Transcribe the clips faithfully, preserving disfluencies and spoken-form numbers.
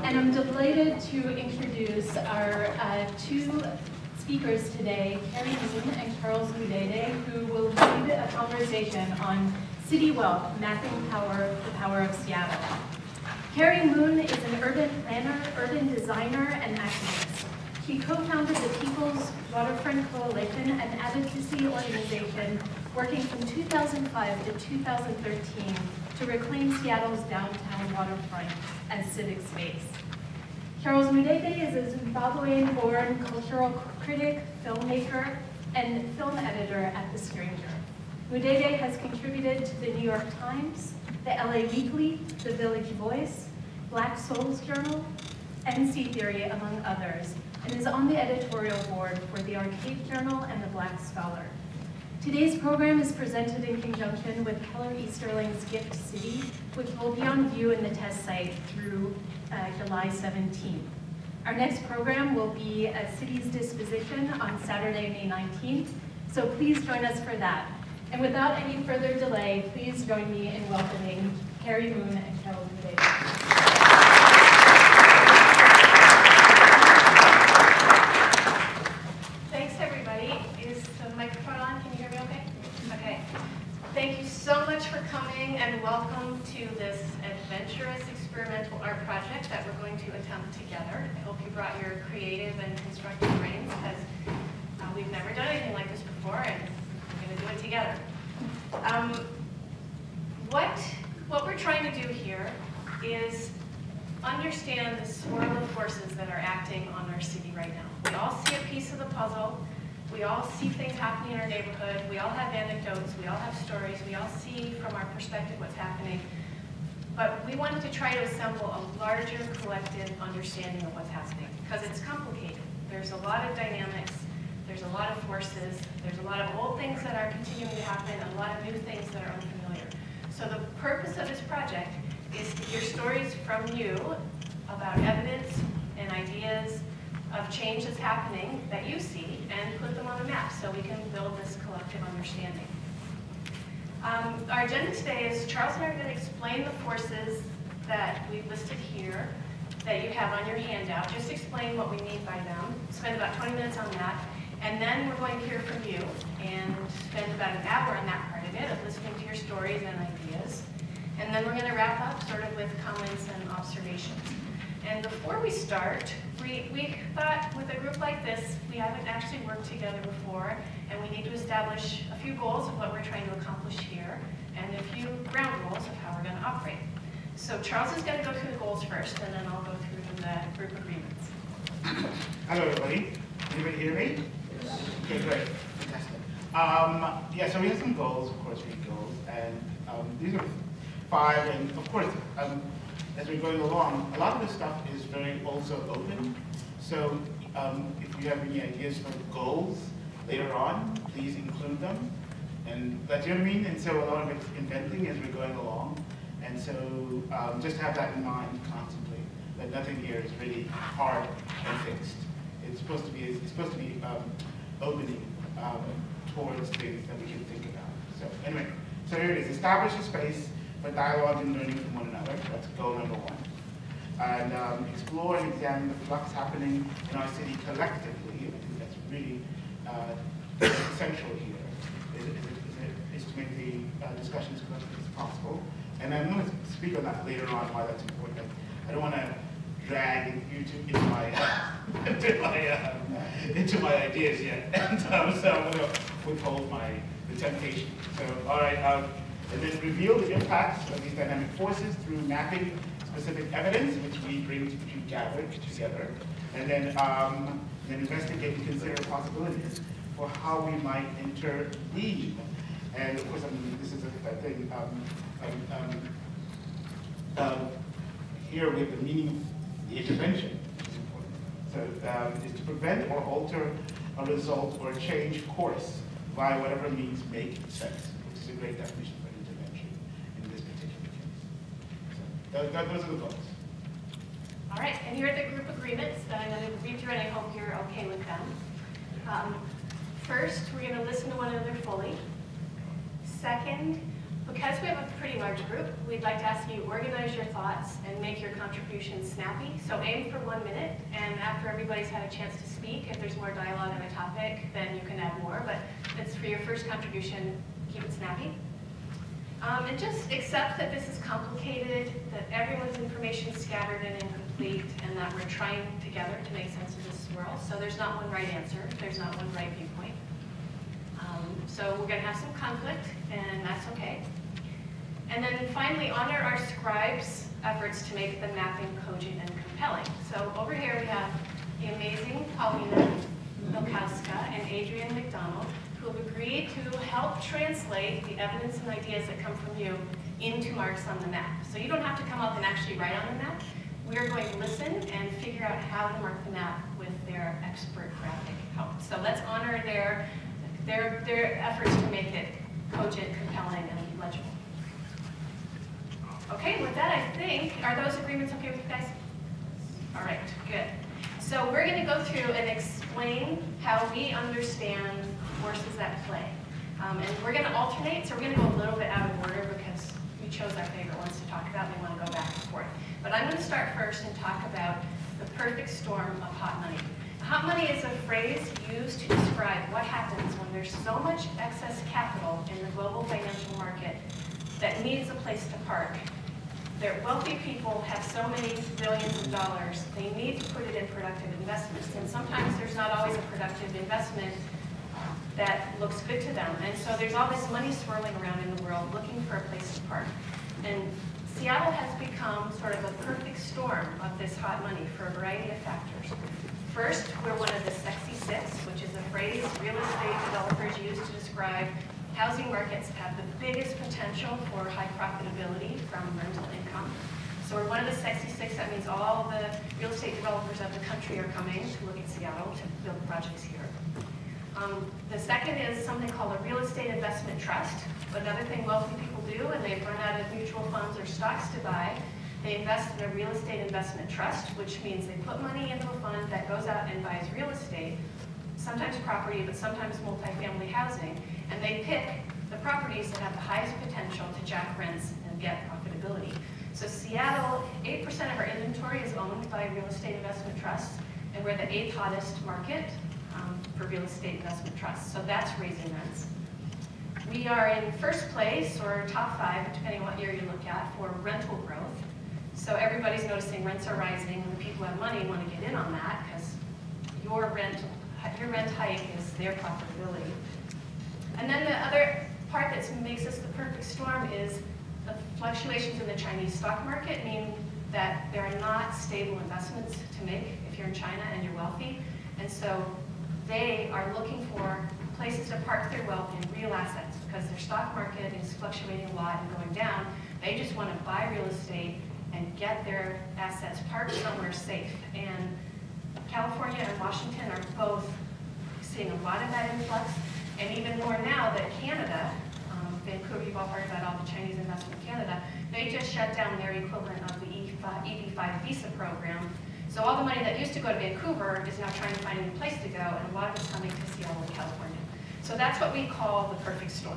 and I'm delighted to introduce our uh, two speakers today, Cary Moon and Charles Mudede, who will lead a conversation on city wealth, mapping power, the power of Seattle. Cary Moon is an urban planner, urban designer, and activist. He co-founded the People's Waterfront Coalition, an advocacy organization working from two thousand five to two thousand thirteen to reclaim Seattle's downtown waterfront as civic space. Charles Mudede is a Zimbabwean-born cultural critic, filmmaker, and film editor at The Stranger. Mudede has contributed to the New York Times, the L A Weekly, the Village Voice, Black Souls Journal, N C Theory, among others, and is on the editorial board for the Arcade Journal and the Black Scholar. Today's program is presented in conjunction with Keller Easterling's Gift City, which will be on view in the test site through uh, July seventeenth. Our next program will be a City's Disposition on Saturday, May nineteenth, so please join us for that. And without any further delay, please join me in welcoming Cary Moon and Charles Mudede. Thank you so much for coming and welcome to this adventurous experimental art project that we're going to attempt together. I hope you brought your creative and constructive brains because uh, we've never done anything like this before and we're going to do it together. Um, what, what we're trying to do here is understand the swirl of forces that are acting on our city right now. We all see a piece of the puzzle. We all see things happening in our neighborhood. We all have anecdotes. We all have stories. We all see from our perspective what's happening. But we wanted to try to assemble a larger collective understanding of what's happening because it's complicated. There's a lot of dynamics. There's a lot of forces. There's a lot of old things that are continuing to happen and a lot of new things that are unfamiliar. So the purpose of this project is to hear stories from you about evidence and ideas of change that's happening that you see and put them on the map so we can build this collective understanding. Um, our agenda today is Charles and I are going to explain the forces that we've listed here that you have on your handout, just explain what we mean by them, spend about twenty minutes on that, and then we're going to hear from you and spend about an hour on that part of it, of listening to your stories and ideas. And then we're going to wrap up sort of with comments and observations. And before we start, we, we thought with a group like this, we haven't actually worked together before, and we need to establish a few goals of what we're trying to accomplish here, and a few ground rules of how we're going to operate. So Charles is going to go through the goals first, and then I'll go through the group agreements. Hello, everybody. Anybody hear me? Okay, great. Fantastic. Um, yeah, so we have some goals, of course, we have goals, and um, these are five, and of course, um, as we're going along, a lot of this stuff is very also open. So um, if you have any ideas for goals later on, please include them. And that's what I mean. And so a lot of it's inventing as we're going along. And so um, just have that in mind constantly, that nothing here is really hard and fixed. It's supposed to be, it's supposed to be um, opening um, towards things that we can think about. So anyway, so here it is. Establish a space for dialogue and learning from one another. That's goal number one. And um, explore and examine the flux happening in our city collectively. I think that's really uh, essential here, is, is, is, is to make the uh, discussion as collective as possible. And I'm going to speak on that later on, why that's important. I don't want to drag you to, into my uh, into my uh, into my ideas yet, and um, so I'm going to withhold my the temptation. So, all right. Um, And then reveal the impacts of these dynamic forces through mapping specific evidence, which we bring, which we gather together. And then, um, then investigate and consider possibilities for how we might intervene. And of course, I mean, this is a, a thing. Um, um, um, um, here we have the meaning of the intervention, which is important. So, um, is to prevent or alter a result or change course by whatever means make sense, which is a great definition. Those, those are the goals. All right, and here are the group agreements that I'm going to read through, and I hope you're okay with them. Um, first, we're going to listen to one another fully. Second, Because we have a pretty large group, we'd like to ask you to organize your thoughts and make your contributions snappy. So aim for one minute, and after everybody's had a chance to speak, if there's more dialogue on a topic, then you can add more. But it's for your first contribution, keep it snappy. Um, and just accept that this is complicated, that everyone's information is scattered and incomplete, and that we're trying together to make sense of this world. So there's not one right answer, there's not one right viewpoint. Um, so we're going to have some conflict, and that's okay. And then finally, honor our scribes' efforts to make the mapping cogent and compelling. So over here we have the amazing Paulina Milkowska and Adrian McDonald, who have agreed to help translate the evidence and ideas that come from you into marks on the map. So you don't have to come up and actually write on the map. We're going to listen and figure out how to mark the map with their expert graphic help. So let's honor their, their, their efforts to make it cogent, compelling, and legible. Okay, with that, I think, are those agreements okay with you guys? All right, good. So we're going to go through and explain how we understand forces at play. Um, and we're going to alternate, so we're going to go a little bit out of order because we chose our favorite ones to talk about, and we want to go back and forth. But I'm going to start first and talk about the perfect storm of hot money. Hot money is a phrase used to describe what happens when there's so much excess capital in the global financial market that needs a place to park. Their wealthy people have so many billions of dollars, they need to put it in productive investments. And sometimes there's not always a productive investment that looks good to them. And so there's all this money swirling around in the world looking for a place to park. And Seattle has become sort of a perfect storm of this hot money for a variety of factors. First, we're one of the sexy six, which is a phrase real estate developers use to describe housing markets have the biggest potential for high profitability from rental income. So we're one of the sexy six. That means all the real estate developers of the country are coming to look at Seattle to build projects here. Um, the second is something called a real estate investment trust. Another thing wealthy people do when they've run out of mutual funds or stocks to buy, they invest in a real estate investment trust, which means they put money into a fund that goes out and buys real estate, sometimes property, but sometimes multifamily housing, and they pick the properties that have the highest potential to jack rents and get profitability. So Seattle, eight percent of our inventory is owned by real estate investment trusts, and we're the eighth hottest market um, for real estate investment trusts. So that's raising rents. We are in first place, or top five, depending on what year you look at, for rental growth. So everybody's noticing rents are rising, and the people who have money want to get in on that because your rent, your rent hike is their profitability. And then the other part that makes us the perfect storm is the fluctuations in the Chinese stock market mean that there are not stable investments to make if you're in China and you're wealthy. And so they are looking for places to park their wealth in real assets because their stock market is fluctuating a lot and going down. They just want to buy real estate and get their assets parked somewhere safe. And California and Washington are both seeing a lot of that influx. And even more now that Canada, um, Vancouver, you've all heard about all the Chinese investment in Canada, they just shut down their equivalent of the E B five visa program. So all the money that used to go to Vancouver is now trying to find a new place to go, and a lot of it's coming to Seattle and California. So that's what we call the perfect storm.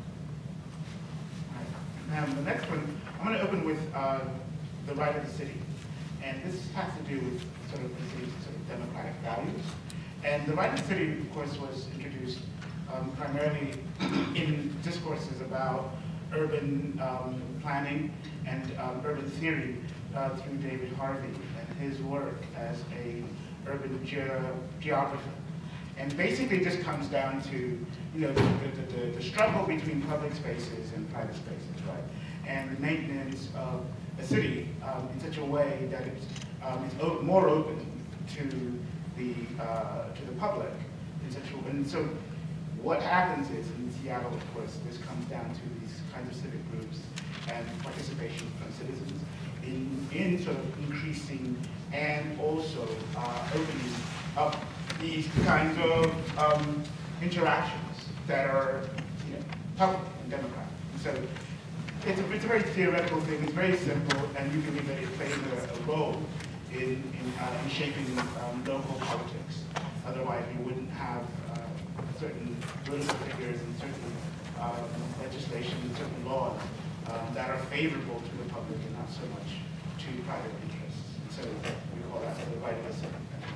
All right. Now the next one, I'm going to open with uh, the right of the city. And this has to do with sort of the city's sort of democratic values. And the right of the city, of course, was introduced Um, primarily in discourses about urban um, planning and um, urban theory uh, through David Harvey and his work as a urban ge geographer. And basically it just comes down to, you know, the, the, the, the struggle between public spaces and private spaces, right? And the maintenance of a city um, in such a way that it's, um, it's o more open to the, uh, to the public in such a way. And so what happens is, in Seattle, of course, this comes down to these kinds of civic groups and participation from citizens in, in sort of increasing and also uh, opening up these kinds of um, interactions that are, you know, public and democratic. And so it's a, it's a very theoretical thing, it's very simple, and you believe that it plays a, a role in, in, uh, in shaping um, local politics. Otherwise, you wouldn't have uh, certain political figures and certain um, legislation and certain laws um, that are favorable to the public and not so much to private interests. And so we call that the right of assent.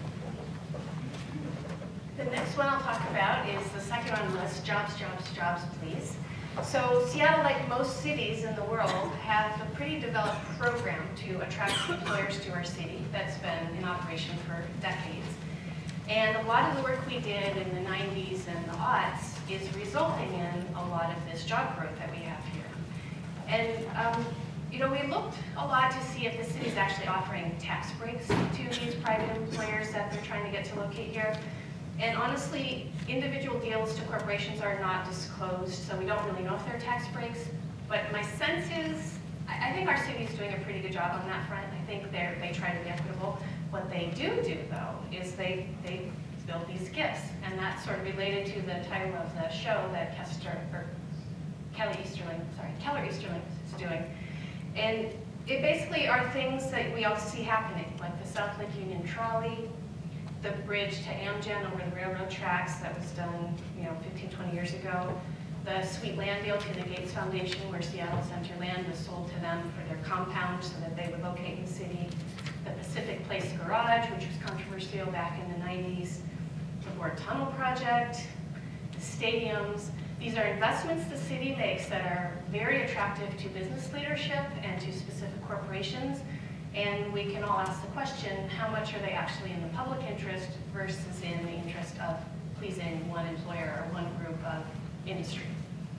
The next one I'll talk about is the second on the list, jobs, jobs, jobs, please. So Seattle, like most cities in the world, have a pretty developed program to attract employers to our city that's been in operation for decades. And a lot of the work we did in the nineties and the aughts is resulting in a lot of this job growth that we have here. And um, you know, we looked a lot to see if the city's actually offering tax breaks to these private employers that they're trying to get to locate here. And honestly, individual deals to corporations are not disclosed, so we don't really know if there are tax breaks. But my sense is, I, I think our city is doing a pretty good job on that front. I think they they try to be equitable. What they do do, though, is they, they build these gifts. And that's sort of related to the title of the show that Kester, or Kelly Easterling, sorry, Keller Easterling is doing. And it basically are things that we all see happening, like the South Lake Union Trolley, the bridge to Amgen over the railroad tracks that was done, you know, fifteen, twenty years ago, the sweet land deal to the Gates Foundation where Seattle Center land was sold to them for their compound so that they would locate in the city, the Pacific Place Garage, which was controversial back in the nineties, the Board Tunnel Project, the stadiums. These are investments the city makes that are very attractive to business leadership and to specific corporations. And we can all ask the question, how much are they actually in the public interest versus in the interest of pleasing one employer or one group of industry?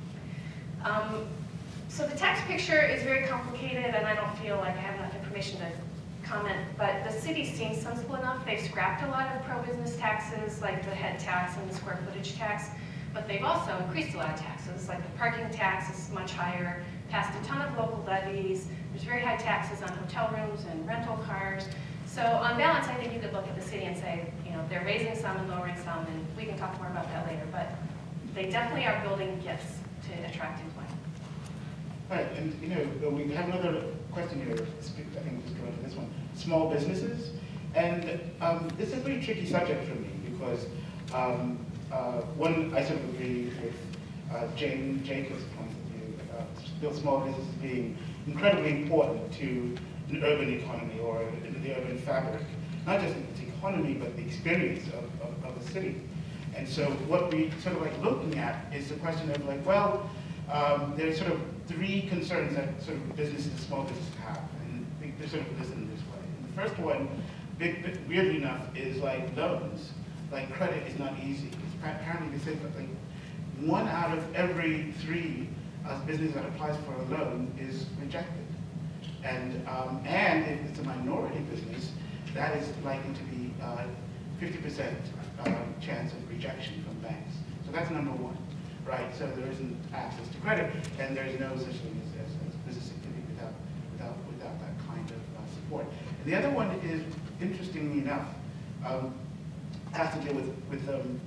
Um, so the tax picture is very complicated, and I don't feel like I have enough information to comment, but the city seems sensible enough. They've scrapped a lot of pro-business taxes, like the head tax and the square footage tax, but they've also increased a lot of taxes, like the parking tax is much higher, passed a ton of local levies. There's very high taxes on hotel rooms and rental cars. So on balance, I think you could look at the city and say, you know, they're raising some and lowering some, and we can talk more about that later, but they definitely are building gifts to attract employment. Right, and you know, we have another question here, I think we'll just go into this one. Small businesses, and um, this is a pretty tricky subject for me because um, uh, one, I sort of agree with uh, Jane Jacobs' point of view about small businesses being incredibly important to an urban economy or the urban fabric, not just the economy, but the experience of, of, of the city. And so what we sort of like looking at is the question of like, well, um, there's sort of three concerns that sort of businesses, small businesses have, and they're sort of listed in this way. And the first one, big, big, weirdly enough, is like loans. Like credit is not easy. It's apparently they say that like one out of every three uh, business that applies for a loan is rejected. And, um, and if it's a minority business, that is likely to be uh, fifty percent uh, chance of rejection from banks. So that's number one, right? So there isn't access to credit, and there's no such thing as, as, as business activity without, without, without that kind of uh, support. And the other one is, interestingly enough, um, has to deal with, with um,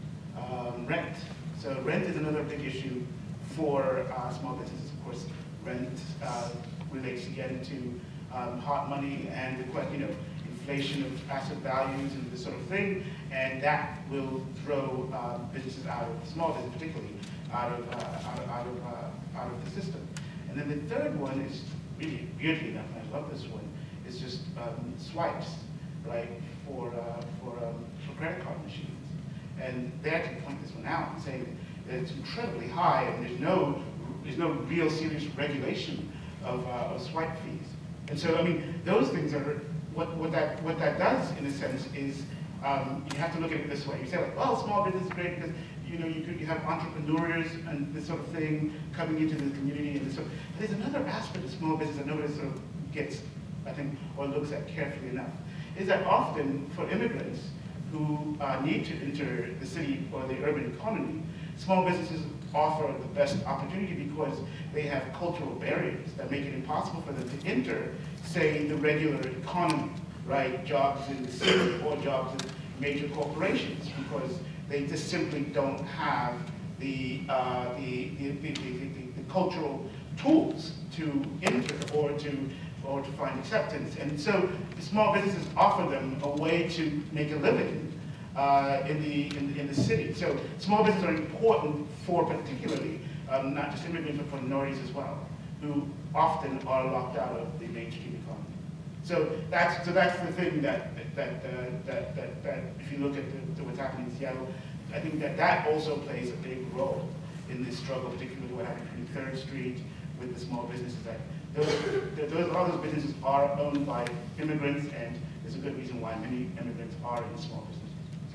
um, rent. So rent is another big issue for uh, small businesses. Of course, rent uh, relates again to um, hot money and the, you know, inflation of asset values and this sort of thing, and that will throw uh, businesses out of, small businesses particularly, out of, uh, out of, out of, uh, out of the system. And then the third one is really, weirdly enough, and I love this one, is just um, swipes, right, for, uh, for, um, for credit card machines. And they actually point this one out and say that it's incredibly high and there's no, there's no real serious regulation of, uh, of swipe fees. And so, I mean, those things are, what, what, that, what that does, in a sense, is um, you have to look at it this way. You say, like, well, small business is great because, you know, you, could, you have entrepreneurs and this sort of thing coming into the community. And this sort of, there's another aspect of small business that nobody sort of gets, I think, or looks at carefully enough, is that often for immigrants who uh, need to enter the city or the urban economy, small businesses offer the best opportunity because they have cultural barriers that make it impossible for them to enter, say, the regular economy, right? Jobs in the city or jobs in major corporations, because they just simply don't have the, uh, the, the, the, the, the, the cultural tools to enter or to, or to find acceptance. And so the small businesses offer them a way to make a living Uh, in, the, in, in the city. So small businesses are important for particularly um, not just immigrants, but for minorities as well, who often are locked out of the mainstream economy. So that's so that's the thing that that uh, that, that that if you look at the, to what's happening in Seattle, I think that that also plays a big role in this struggle, particularly what happened between third Street with the small businesses. That those, those all those businesses are owned by immigrants, and there's a good reason why many immigrants are in small businesses.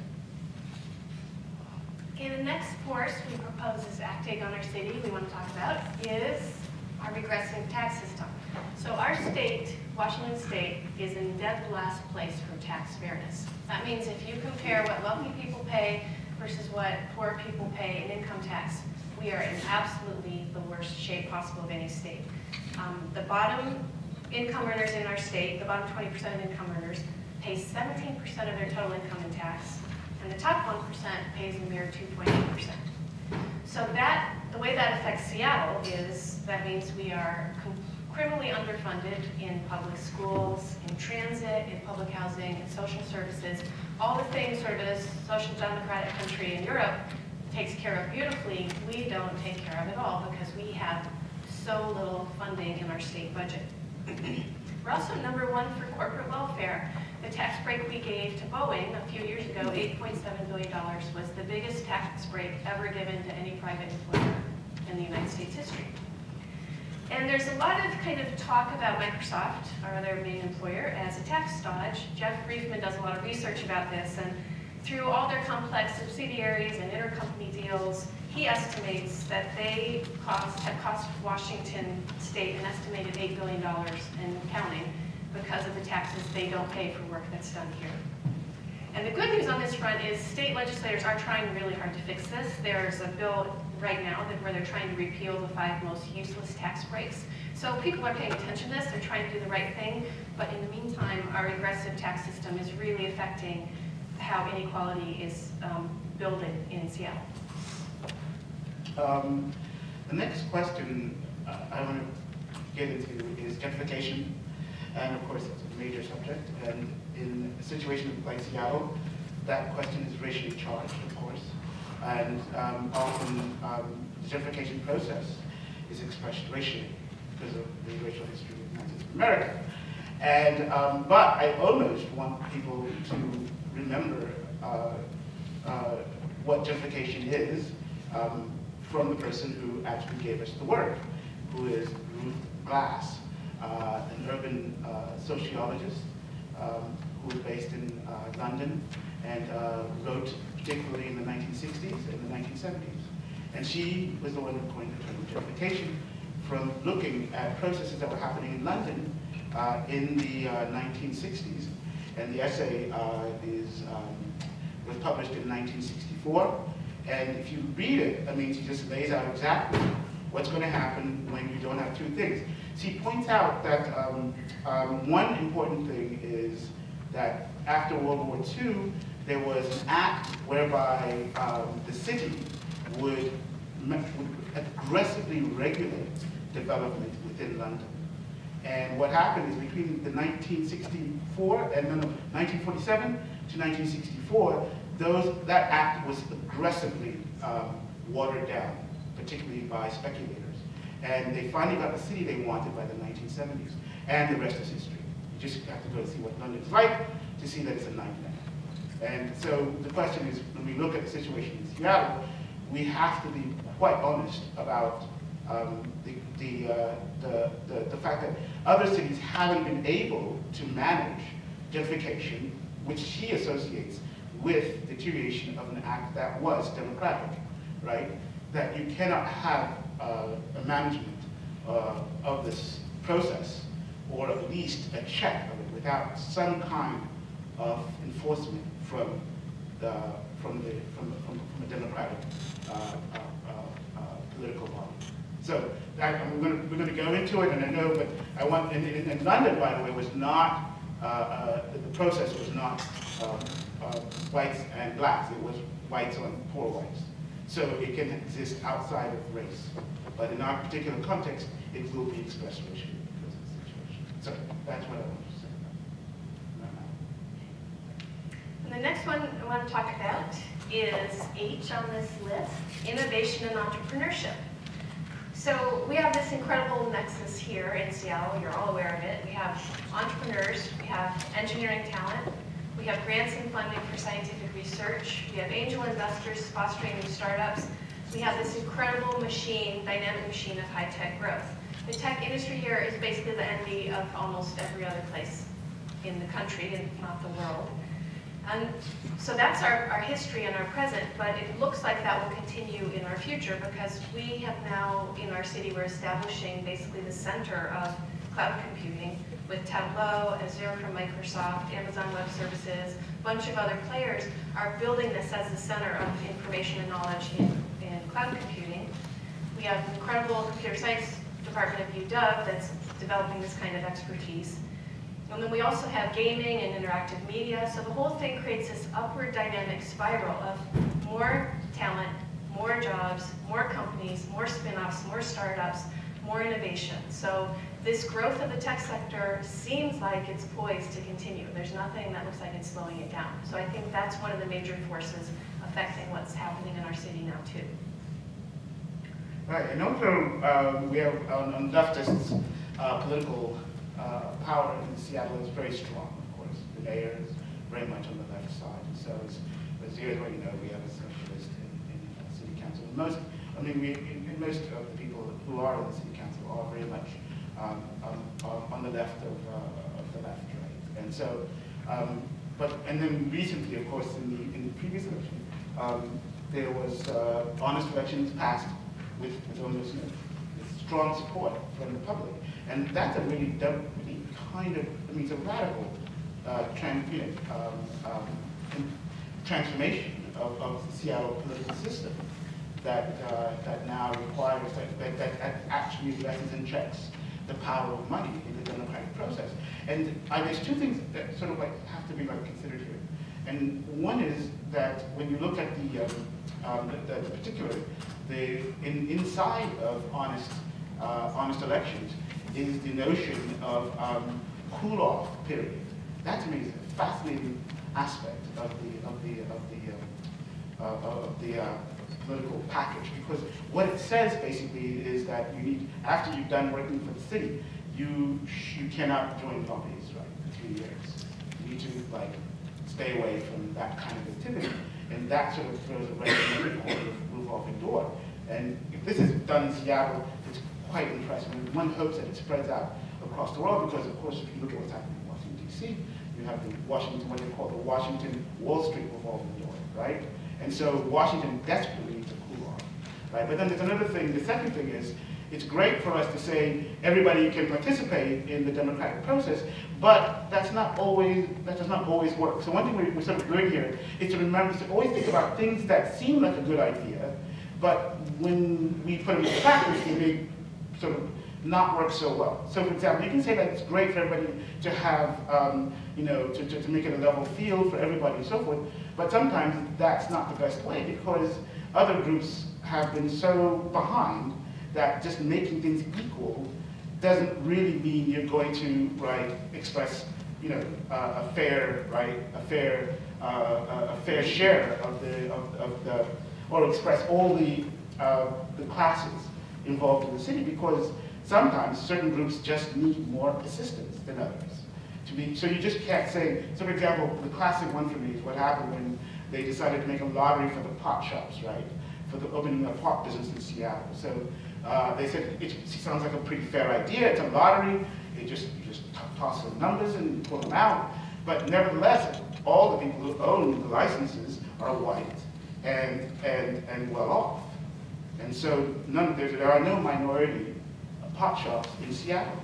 Okay, the next force we propose is acting on our city we want to talk about is our regressive tax system. So our state, Washington State, is in dead last place for tax fairness. That means if you compare what wealthy people pay versus what poor people pay in income tax, we are in absolutely the worst shape possible of any state. Um, the bottom income earners in our state, the bottom twenty percent of income earners, pay seventeen percent of their total income in tax, and the top one percent pays a mere two point eight percent. So that, the way that affects Seattle is, that means we are criminally underfunded in public schools, in transit, in public housing, in social services, all the things sort of a social democratic country in Europe takes care of beautifully, we don't take care of at all because we have so little funding in our state budget. We're also number one for corporate welfare. The tax break we gave to Boeing a few years ago, eight point seven billion dollars, was the biggest tax break ever given to any private employer in the United States history. And there's a lot of kind of talk about Microsoft, our other main employer, as a tax dodge. Jeff Briefman does a lot of research about this, and through all their complex subsidiaries and intercompany deals, he estimates that they cost, have cost Washington State an estimated eight billion dollars and counting because of the taxes they don't pay for work that's done here. And the good news on this front is state legislators are trying really hard to fix this. There's a bill right now that where they're trying to repeal the five most useless tax breaks. So people are paying attention to this, they're trying to do the right thing, but in the meantime, our regressive tax system is really affecting how inequality is um, building in Seattle. Um, the next question uh, I want to get into is gentrification. And of course, it's a major subject. And in a situation like Seattle, that question is racially charged, of course. And um, often um, the gentrification process is expressed racially because of the racial history of the United States of America. And, um, but I almost want people to remember uh, uh, what gentrification is um, from the person who actually gave us the word, who is Ruth Glass, uh, an urban uh, sociologist um, who was based in uh, London and uh, wrote particularly in the nineteen sixties and the nineteen seventies. And she was the one who coined the term gentrification from looking at processes that were happening in London uh, in the uh, nineteen sixties. And the essay uh, is, um, was published in nineteen sixty-four. And if you read it, I mean, she just lays out exactly what's going to happen when you don't have two things. She points out that um, um, one important thing is that after World War Two, there was an act whereby um, the city would, would aggressively regulate development within London. And what happened is between the nineteen sixty-four and then nineteen forty-seven to nineteen sixty-four, those, that act was aggressively um, watered down, particularly by speculators. And they finally got the city they wanted by the nineteen seventies. And the rest is history. You just have to go to see what London is like to see that it's a nightmare. And so the question is, when we look at the situation in Seattle, we have to be quite honest about um, the, the, uh, the, the, the fact that other cities haven't been able to manage gentrification, which she associates with deterioration of an act that was democratic, right? That you cannot have uh, a management uh, of this process, or at least a check of it, without some kind of enforcement from the from the from, from, from a democratic uh, uh, uh, uh, political body. So that, we're going we're going to go into it, and I know, but I want in, in, in London, by the way, was not uh, uh, the, the process was not um, uh, whites and blacks. It was whites on poor whites. So it can exist outside of race, but in our particular context, it will be expressed racially because of the situation. So that's what I want to say about that. And the next one I want to talk about is H on this list, innovation and entrepreneurship. So we have this incredible nexus here in Seattle. You're all aware of it. We have entrepreneurs, we have engineering talent, we have grants and funding for scientific research, we have angel investors fostering new startups. We have this incredible machine, dynamic machine of high-tech growth. The tech industry here is basically the envy of almost every other place in the country, if not the world. And so that's our, our history and our present, but it looks like that will continue in our future because we have now, in our city, we're establishing basically the center of cloud computing with Tableau, Azure from Microsoft, Amazon Web Services, a bunch of other players are building this as the center of information and knowledge in, in cloud computing. We have an incredible computer science department at U W that's developing this kind of expertise. And then we also have gaming and interactive media, so the whole thing creates this upward dynamic spiral of more talent, more jobs, more companies, more spin-offs, more startups, more innovation. So this growth of the tech sector seems like it's poised to continue. There's nothing that looks like it's slowing it down. So I think that's one of the major forces affecting what's happening in our city now too. Right, and also um, we have on, on leftists, uh, political uh, power in Seattle is very strong, of course. The mayor is very much on the left side. So as, as you already know, we have a socialist in, in uh, city council. Most, I mean, we, in, in most of the people who are in the city council are very much um, on, on the left of, uh, of the left, right? And so, um, but, and then recently, of course, in the, in the previous election, um, there was uh, honest elections passed with, with almost you know, with strong support from the public. And that's a really, really kind of, I mean, it's a radical uh, trans, you know, um, um, transformation of, of the Seattle political system that, uh, that now requires, that, that, that actually addresses and checks the power of money in the democratic process. And uh, there's two things that sort of like have to be like considered here. And one is that when you look at the, um, um, the, the, the particular, the, in, inside of honest, uh, honest elections is the notion of um, cool-off period. That to me is a fascinating aspect of the, of the, of the, um, uh, of the uh, political package, because what it says basically is that you need, after you've done working for the city, you, you cannot join lobbies, right, for three years. You need to like stay away from that kind of activity. And that sort of throws a red revolving door. And if this is done in Seattle, it's quite impressive. And one hopes that it spreads out across the world, because of course, if you look at what's happening in Washington, D C, you have the Washington, what they call the Washington Wall Street revolving door, right? And so Washington desperately needs a cool off, right? But then there's another thing, the second thing is, it's great for us to say everybody can participate in the democratic process, but that's not always, that does not always work. So one thing we, we're sort of doing here is to remember to always think about things that seem like a good idea, but when we put them into practice, they may sort of not work so well. So for example, you can say that it's great for everybody to have, um, you know, to, to, to make it a level field for everybody and so forth, but sometimes that's not the best way, because other groups have been so behind that just making things equal doesn't really mean you're going to, right, express, you know, uh, a fair, right, a fair, uh, a fair share of the, of, of the, or express all the, uh, the classes involved in the city, because sometimes certain groups just need more assistance than others. To be, so you just can't say, so for example, the classic one for me is what happened when they decided to make a lottery for the pot shops, right, for the opening of pot business in Seattle. So uh, they said, it sounds like a pretty fair idea, it's a lottery, you just, you just toss the numbers and pull them out. But nevertheless, all the people who own the licenses are white and, and, and well off. And so none, there, there are no minority pot shops in Seattle.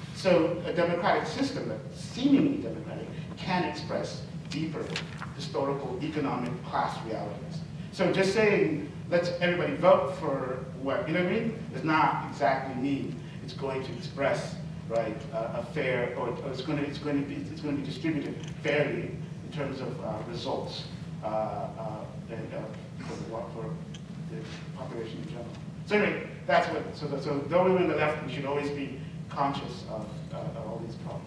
So a democratic system, that seemingly democratic, can express deeper historical, economic, class realities. So just saying, let's everybody vote for what, you know what I mean, does not exactly mean it's going to express, right, uh, a fair, or, or it's going to, it's going to be, it's going to be distributed fairly in terms of uh, results uh, uh, and, uh, for, the, for the population in general. So anyway, that's what, so, that, so though we're on the left, we should always be conscious of, uh, of all these problems.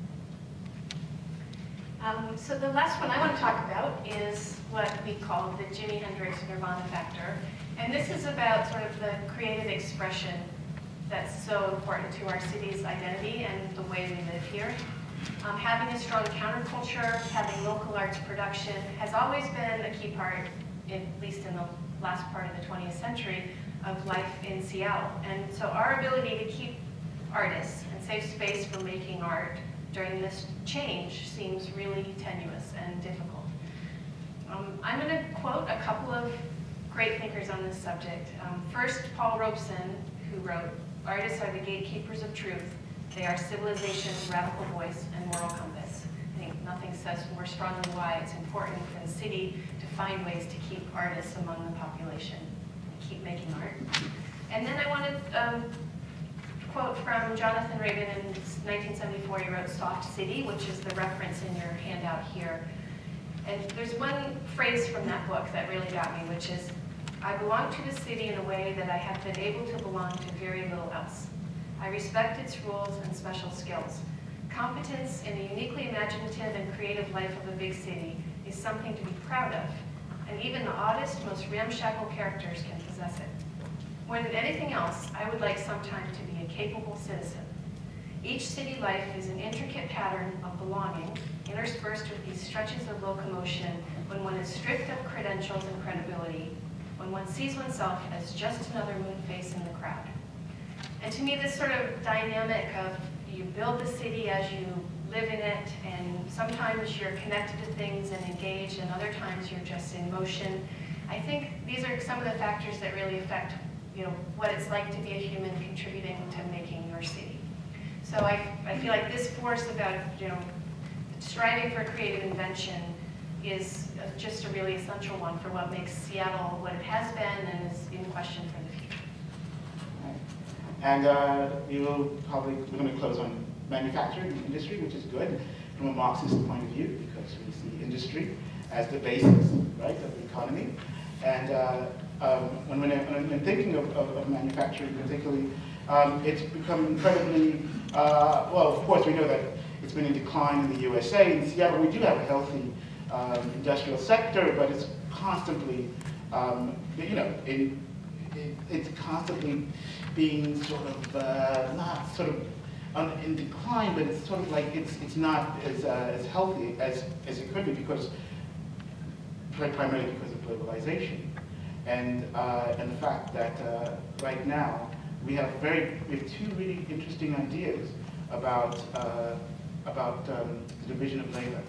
Um, so the last one I want to talk about is what we call the Jimi Hendrix Nirvana factor. And this is about sort of the creative expression that's so important to our city's identity and the way we live here. Um, having a strong counterculture, having local arts production has always been a key part, at least in the last part of the twentieth century, of life in Seattle. And so our ability to keep artists and save space for making art during this change seems really tenuous and difficult. Um, I'm going to quote a couple of great thinkers on this subject. Um, first, Paul Robeson, who wrote, "Artists are the gatekeepers of truth. They are civilization's radical voice and moral compass." I think nothing says more strongly why it's important for the city to find ways to keep artists among the population, and keep making art. And then I want to um, quote from Jonathan Reagan in nineteen seventy-four. He wrote "Soft City," which is the reference in your handout here. And there's one phrase from that book that really got me, which is, "I belong to the city in a way that I have been able to belong to very little else. I respect its rules and special skills. Competence in the uniquely imaginative and creative life of a big city is something to be proud of, and even the oddest, most ramshackle characters can possess it. More than anything else, I would like sometime to be a capable citizen. Each city life is an intricate pattern of belonging, interspersed with these stretches of locomotion when one is stripped of credentials and credibility, when one sees oneself as just another moon face in the crowd." And to me, this sort of dynamic of you build the city as you live in it, and sometimes you're connected to things and engaged, and other times you're just in motion. I think these are some of the factors that really affect, you know, what it's like to be a human contributing to making your city. So I, I feel like this force about, you know, striving for creative invention is just a really essential one for what makes Seattle what it has been and is in question for the future. And uh, we will probably, we're going to close on manufacturing industry, which is good from a Marxist point of view, because we see industry as the basis, right, of the economy. And uh, um, when, when, when thinking of, of, of manufacturing particularly, um, it's become incredibly, uh, well, of course we know that it's been in decline in the U S A. In Seattle, we do have a healthy um, industrial sector, but it's constantly, um, you know, in, it, it's constantly being sort of, uh, not sort of on, in decline, but it's sort of like it's, it's not as, uh, as healthy as, as it could be because, primarily because of globalization. And, uh, and the fact that uh, right now we have very, we have two really interesting ideas about, uh, about um, the division of labor.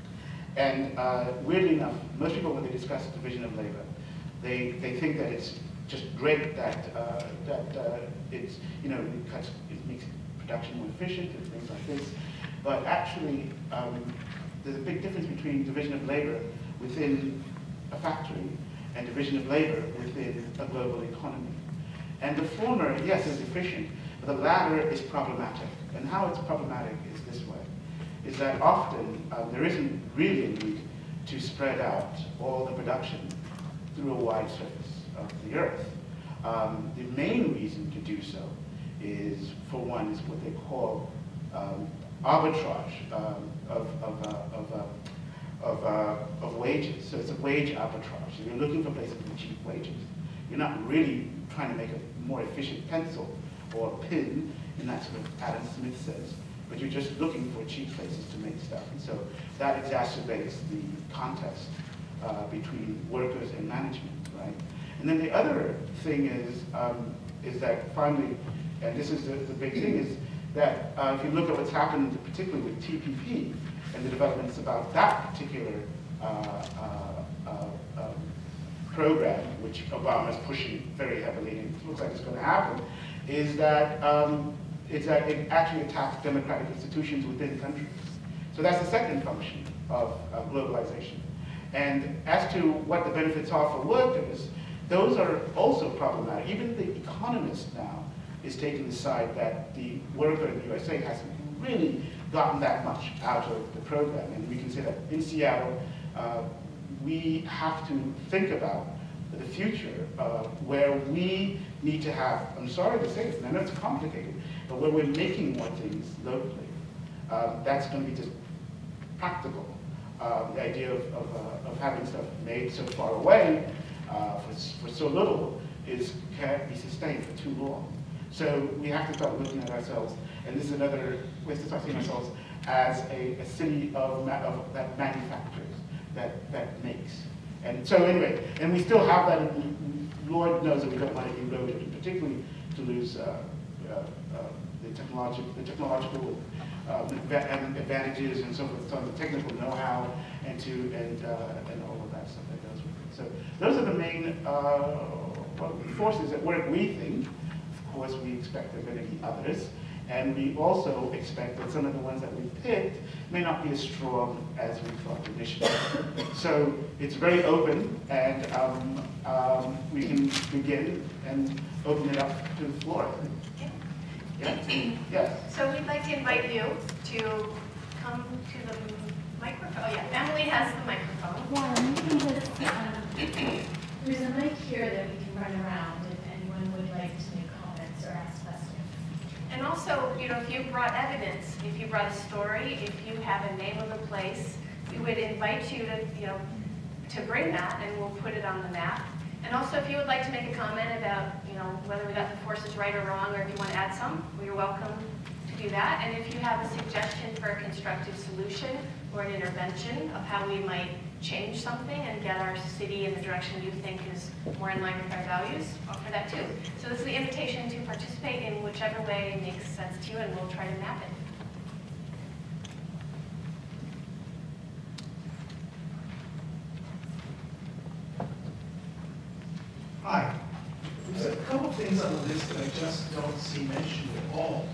And uh, weirdly enough, most people when they discuss the division of labor, they, they think that it's just great that, uh, that uh, it's, you know, it, cuts, it makes production more efficient and things like this. But actually, um, there's a big difference between division of labor within a factory and division of labor within a global economy. And the former, yes, is efficient, but the latter is problematic. And how it's problematic is this way, is that often uh, there isn't really a need to spread out all the production through a wide surface of the earth. Um, the main reason to do so is, for one, is what they call um, arbitrage um, of, of, uh, of, uh, of, uh, of wages. So it's a wage arbitrage. So you're looking for places with cheap wages. You're not really trying to make a more efficient pencil or a pin, in that sort of Adam Smith sense, but you're just looking for cheap places to make stuff. And so that exacerbates the contest uh, between workers and management, right? And then the other thing is, um, is that finally, and this is the, the big thing, is that uh, if you look at what's happened, particularly with T P P and the developments about that particular uh, uh, uh, um, program, which Obama is pushing very heavily, and it looks like it's going to happen, is that, um, is that it actually attacks democratic institutions within countries. So that's the second function of uh, globalization. And as to what the benefits are for workers, those are also problematic. Even the economist now is taking the side that the worker in the U S A hasn't really gotten that much out of the program. And we can say that in Seattle, uh, we have to think about the future uh, where we need to have, I'm sorry to say this, and I know it's complicated, but where we're making more things locally. Um, that's going to be just practical. Uh, the idea of, of, uh, of having stuff made so far away uh, for, for so little is can't be sustained for too long. So we have to start looking at ourselves, and this is another, we have to start seeing ourselves as a, a city of, ma of that manufactures, that, that makes. And so anyway, and we still have that, and Lord knows that we don't want to erode it, and particularly to lose uh, uh, uh, the, technological, the technological uh, advantages and so forth, some of the technical know-how, and to and uh, and all of that stuff that goes with it. So those are the main uh, forces at work. We think, of course, we expect there are going to be others, and we also expect that some of the ones that we picked may not be as strong as we thought initially. So it's very open, and um, um, we can begin and open it up to the floor. Yeah? Yes? So we'd like to invite you to come to the microphone. Oh yeah, Emily has the microphone. Yeah, maybe just, um, there's a mic here that we can run around if anyone would like to make comments or ask questions. And also, you know, if you brought evidence, if you brought a story, if you have a name of a place, we would invite you to, you know, to bring that, and we'll put it on the map. And also, if you would like to make a comment about, you know, whether we got the forces right or wrong, or if you want to add some, well, you're welcome to do that. And if you have a suggestion for a constructive solution or an intervention of how we might change something and get our city in the direction you think is more in line with our values, offer that too. So this is the invitation to participate in whichever way makes sense to you, and we'll try to map it. Hi. There's a couple things on the list that I just don't see mentioned at all.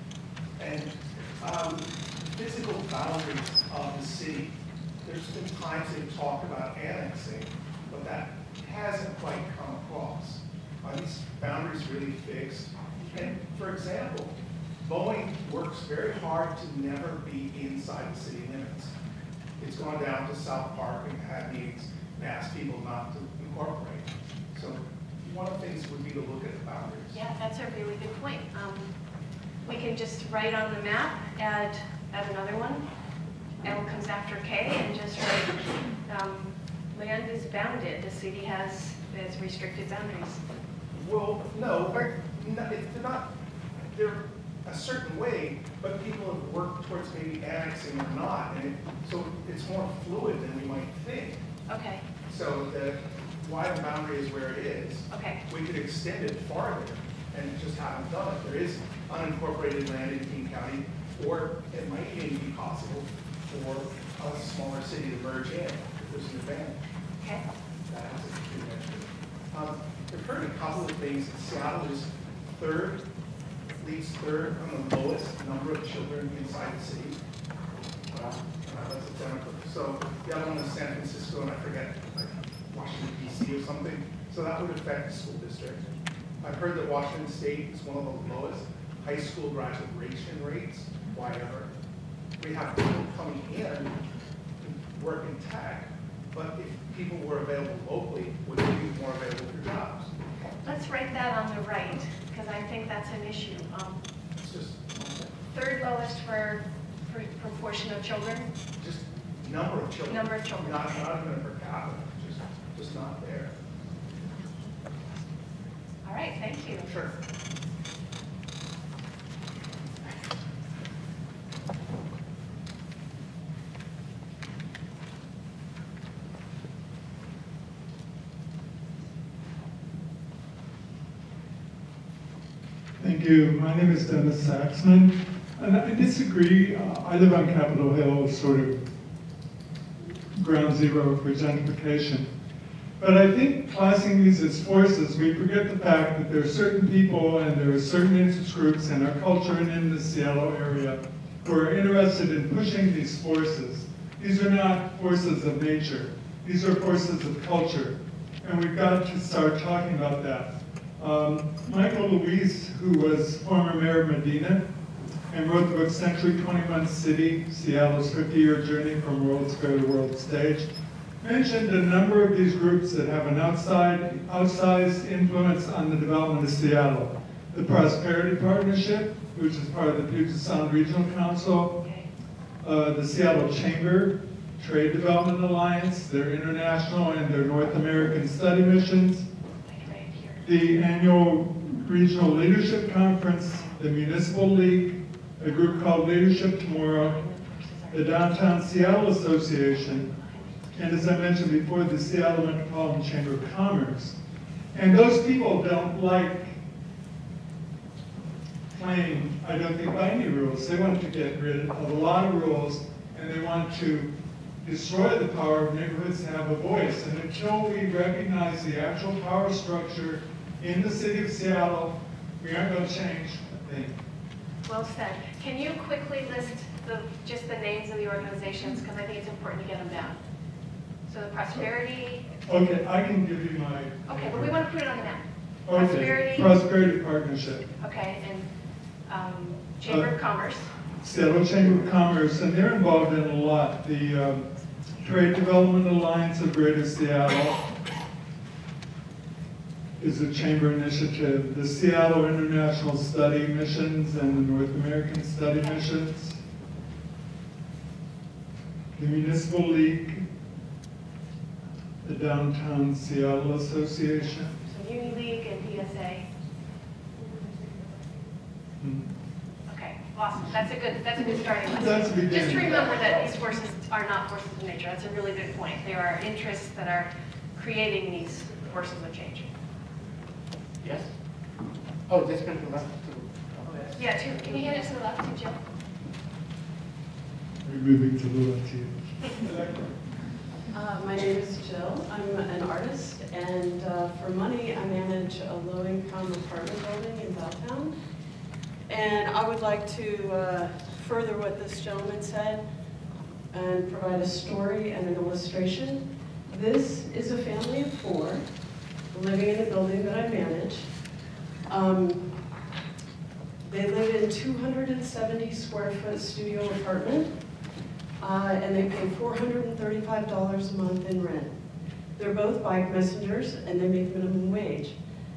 And um, physical boundaries of the city. There's been times they've talked about annexing, but that hasn't quite come across. Are these boundaries really fixed? And for example, Boeing works very hard to never be inside the city limits. It's gone down to South Park and had meetings and asked people not to incorporate. So one of the things would be to look at the boundaries. Yeah, that's a really good point. Um, we can just write on the map, add, add another one. L comes after K, and just write, um, land is bounded. The city has, has restricted boundaries. Well, no, or, no, they're not, they're a certain way, but people have worked towards maybe annexing or not, and it, so it's more fluid than we might think. Okay. So the, why the boundary is where it is. Okay. We could extend it farther and just haven't done it. There is unincorporated land in King County, or it might even be possible for a smaller city to merge in if there's an advantage. Okay. That has to be mentioned. Um, I've heard a couple of things. Seattle is third, leads third on the lowest number of children inside the city. Uh, uh, that's a Democrat. So the other one is San Francisco, and I forget, like Washington, D C or something. So that would affect the school district. I've heard that Washington State is one of the lowest high school graduation rates. Why ever? We have people coming in and work in tech, but if people were available locally, would they be more available for jobs? Let's write that on the right, because I think that's an issue. Um, It's just third lowest for, for proportion of children. just number of children. Number of children. Not, not even per capita, just, just not there. All right, thank you. Sure. Thank you. My name is Dennis Saxman, and I disagree. Uh, I live on Capitol Hill, sort of ground zero for gentrification. But I think classing these as forces, we forget the fact that there are certain people and there are certain interest groups in our culture and in the Seattle area who are interested in pushing these forces. These are not forces of nature. These are forces of culture. And we've got to start talking about that. Um, Michael Luis, who was former mayor of Medina and wrote the book Century twenty-one City, Seattle's fifty-year journey from World's Fair to World Stage, mentioned a number of these groups that have an outside, outsized influence on the development of Seattle. The Prosperity Partnership, which is part of the Puget Sound Regional Council, uh, the Seattle Chamber, Trade Development Alliance, their international and their North American study missions, the annual regional leadership conference, the Municipal League, a group called Leadership Tomorrow, the Downtown Seattle Association, and as I mentioned before, the Seattle Metropolitan Chamber of Commerce. And those people don't like playing, I don't think, by any rules. They want to get rid of a lot of rules, and they want to destroy the power of neighborhoods to have a voice. And until we recognize the actual power structure in the city of Seattle, we aren't going to change a thing. Well said. Can you quickly list the, just the names of the organizations, because I think it's important to get them down. So the Prosperity. Okay, I can give you my. Okay, but we want to put it on the map. Okay, Prosperity. Prosperity Partnership. Okay, and um, Chamber Uh, of Commerce. Seattle Chamber of Commerce, and they're involved in a lot. The um, Trade Development Alliance of Greater Seattle is a chamber initiative. The Seattle International Study Missions and the North American Study Missions. The Municipal League. The Downtown Seattle Association. So Uni League and D S A. Hmm. Okay, awesome. That's a good. That's a good starting list. That's a beginning. Just to remember that these forces are not forces of nature. That's a really good point. They are interests that are creating these forces of change. Yes? Oh, this can go left too. Yeah, too. Can you hand it to the left, too, Jill? We're moving to the left here. Uh, my name is Jill. I'm an artist, and uh, for money, I manage a low-income apartment building in downtown. And I would like to uh, further what this gentleman said and provide a story and an illustration. This is a family of four living in the building that I manage. Um, they live in two hundred seventy square foot studio apartment. Uh, and they pay four hundred thirty-five dollars a month in rent. They're both bike messengers, and they make minimum wage.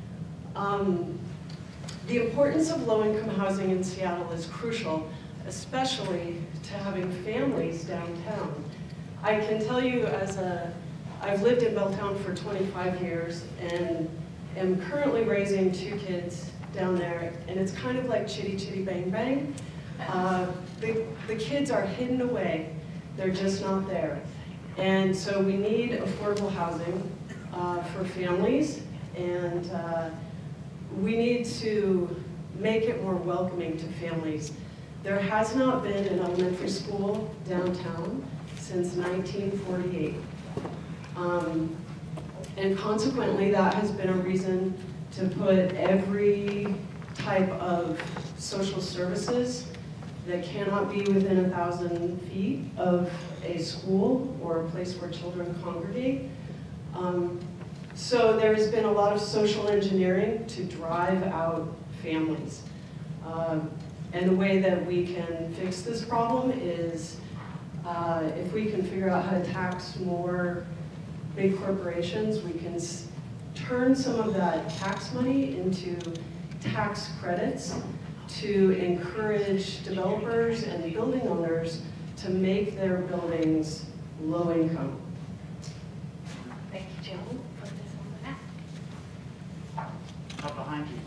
Um, the importance of low-income housing in Seattle is crucial, especially to having families downtown. I can tell you, as a, I've lived in Belltown for twenty-five years, and am currently raising two kids down there, and it's kind of like chitty chitty bang bang. Uh, the, the kids are hidden away. They're just not there. And so we need affordable housing uh, for families, and uh, we need to make it more welcoming to families. There has not been an elementary school downtown since nineteen forty-eight. Um, and consequently, that has been a reason to put every type of social services that cannot be within a thousand feet of a school or a place where children congregate. Um, so there's been a lot of social engineering to drive out families. Um, and the way that we can fix this problem is uh, if we can figure out how to tax more big corporations, we can s turn some of that tax money into tax credits to encourage developers and building owners to make their buildings low income. Thank you, Jill. Put this on the map. Up behind you.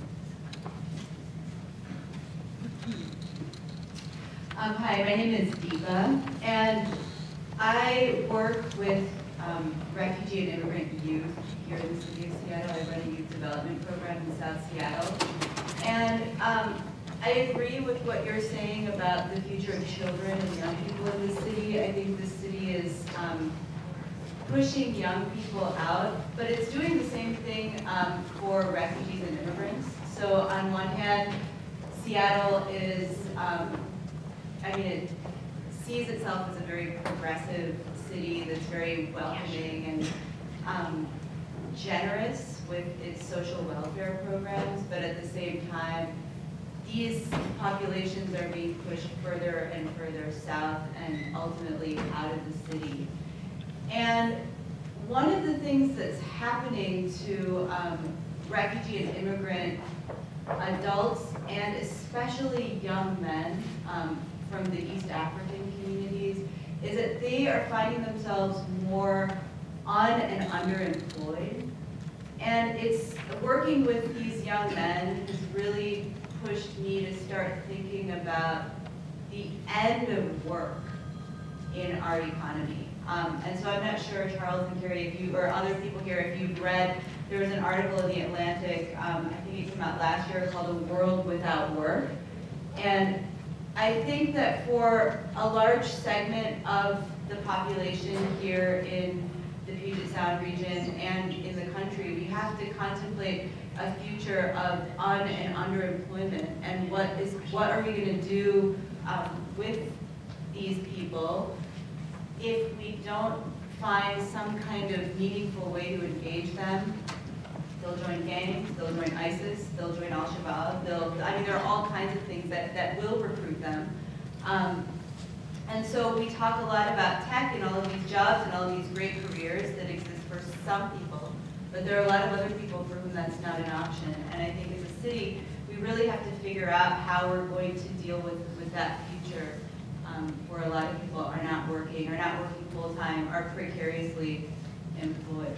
Um, hi, my name is Deepa, and I work with um, refugee and immigrant youth here in the city of Seattle. I run a youth development program in South Seattle. And um, I agree with what you're saying about the future of children and young people in the city. I think the city is um, pushing young people out, but it's doing the same thing um, for refugees and immigrants. So on one hand, Seattle is, um, I mean, it sees itself as a very progressive city that's very welcoming and um, generous with its social welfare programs, but at the same time, these populations are being pushed further and further south and ultimately out of the city. And one of the things that's happening to um, refugee and immigrant adults, and especially young men um, from the East African communities, is that they are finding themselves more un- and underemployed. And it's working with these young men has really pushed me to start thinking about the end of work in our economy. Um, and so I'm not sure, Charles and Cary, if you, or other people here, if you've read, there was an article in The Atlantic, um, I think it came out last year, called A World Without Work. And I think that for a large segment of the population here in the Puget Sound region and in the country, we have to contemplate a future of un and underemployment, and what is what are we going to do um, with these people if we don't find some kind of meaningful way to engage them. They'll join gangs, they'll join ISIS, they'll join Al-Shabaab, they'll, I mean, there are all kinds of things that, that will recruit them. Um, and so we talk a lot about tech and all of these jobs and all of these great careers that exist for some people, but there are a lot of other people for whom that's not an option. And I think as a city, we really have to figure out how we're going to deal with, with that future um, where a lot of people are not working, are not working full-time, are precariously employed.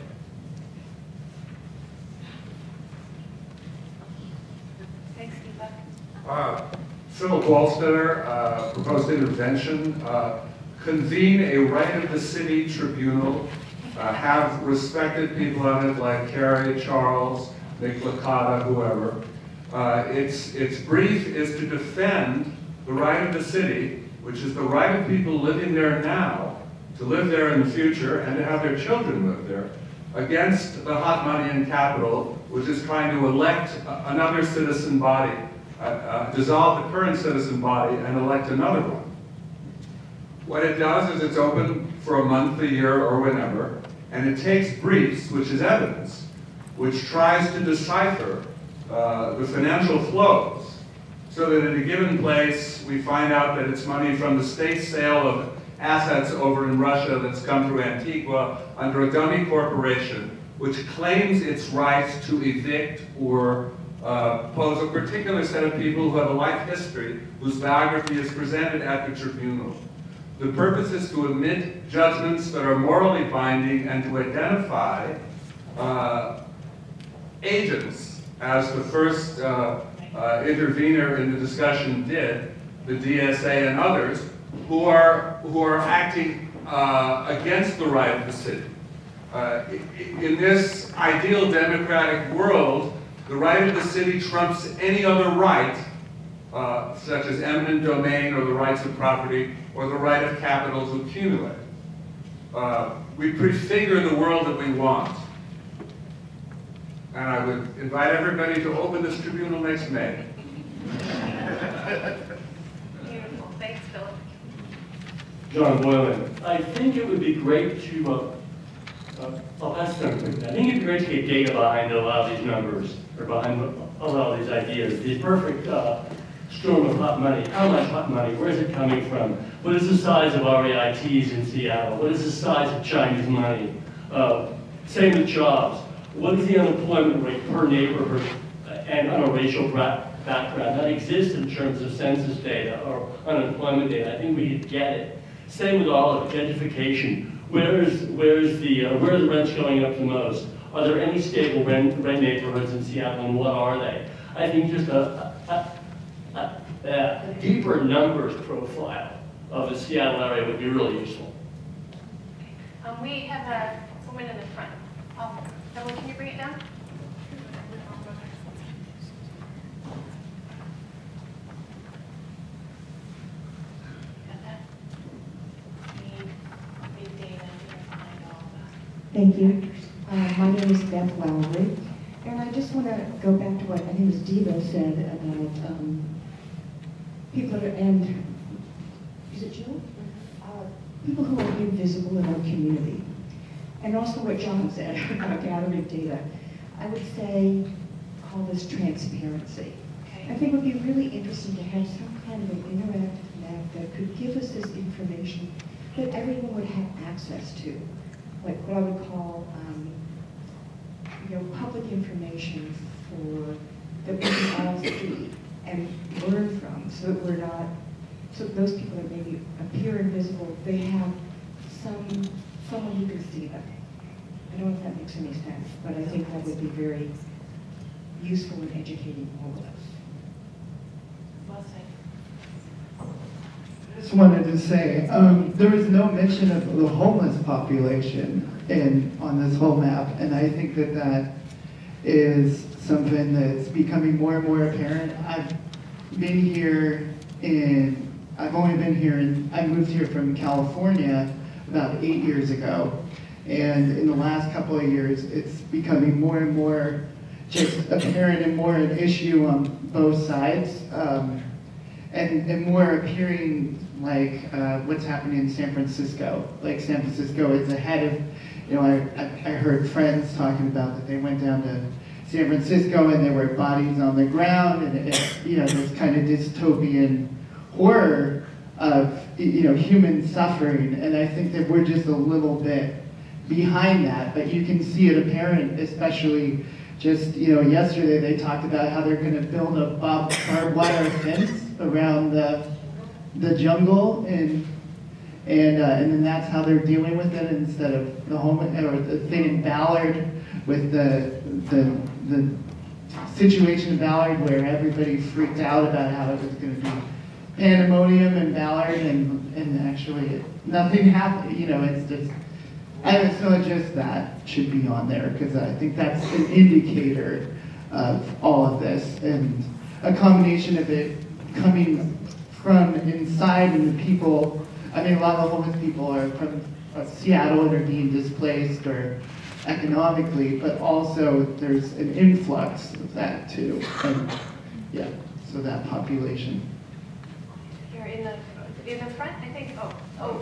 Thanks, Deepa. Uh, Phil Wallstetter, uh, proposed intervention, uh, convene a right of the city tribunal, uh, have respected people on it like Cary, Charles, Nick Licata, whoever. Uh, its, its brief is to defend the right of the city, which is the right of people living there now, to live there in the future and to have their children live there, against the hot money in capital, which is trying to elect another citizen body, uh, uh, dissolve the current citizen body and elect another one. What it does is it's open for a month, a year, or whenever, and it takes briefs, which is evidence, which tries to decipher uh, the financial flows, so that at a given place we find out that it's money from the state sale of assets over in Russia that's come through Antigua under a dummy corporation which claims its rights to evict or uh, pose a particular set of people who have a life history whose biography is presented at the tribunal. The purpose is to emit judgments that are morally binding and to identify uh, agents, as the first uh, uh, intervener in the discussion did, the D S A and others, who are, who are acting uh, against the right of the city. Uh, in this ideal democratic world, the right of the city trumps any other right, uh, such as eminent domain or the rights of property or the right of capital to accumulate. Uh, we prefigure the world that we want. And I would invite everybody to open this tribunal next May. Beautiful. Thanks, Philip. John Boylan. I think it would be great to, uh, uh, I'll ask them quickly. I think it'd be great to get data behind a lot of these numbers, or behind a lot of these ideas. The perfect uh, storm of hot money. How much hot money? Where is it coming from? What is the size of R A I Ts in Seattle? What is the size of Chinese money? Uh, same with jobs. What is the unemployment rate per neighborhood and on a racial background? That exists in terms of census data or unemployment data. I think we get it. Same with all of gentrification. Where is where is the uh, where are the rents going up the most? Are there any stable rent, rent neighborhoods in Seattle, and what are they? I think just a, a, a, a deeper numbers profile of the Seattle area would be really useful. Um, we have a woman in the front. Oh, Dylan, can you bring it down? Thank you. Uh, my name is Beth Lowry, and I just want to go back to what I think it was Diva said about um, people that are, and is it Jill? Uh, people who are invisible in our community. And also what John said about gathering data. I would say call this transparency. Okay. I think it would be really interesting to have some kind of an interactive map that could give us this information that everyone would have access to. Like what I would call, um, you know, public information for that we can all see and learn from, so that we're not, so that those people that maybe appear invisible, they have some someone who can see them. I don't know if that makes any sense, but I think that would be very useful in educating all of us. Well said. I just wanted to say, um, there was no mention of the homeless population in, on this whole map, and I think that that is something that's becoming more and more apparent. I've been here in, I've only been here in, I moved here from California about eight years ago, and in the last couple of years, it's becoming more and more just apparent and more an issue on both sides, um, and, and more appearing like uh, what's happening in San Francisco. Like San Francisco is ahead of, you know, I, I, I heard friends talking about that they went down to San Francisco and there were bodies on the ground, and it, you know, this kind of dystopian horror of, you know, human suffering, and I think that we're just a little bit behind that, but you can see it apparent, especially just, you know, yesterday they talked about how they're going to build a barbed wire fence around the the jungle, and and uh, and then that's how they're dealing with it instead of the home or the thing in Ballard with the the the situation in Ballard where everybody freaked out about how it was going to be pandemonium in Ballard, and and actually nothing happened. You know, it's just. And it's not just that should be on there, because I think that's an indicator of all of this, and a combination of it coming from inside, and the people, I mean, a lot of the homeless people are from uh, Seattle and are being displaced or economically, but also there's an influx of that too. And yeah, so that population. Here in the, in the front, I think, oh, oh.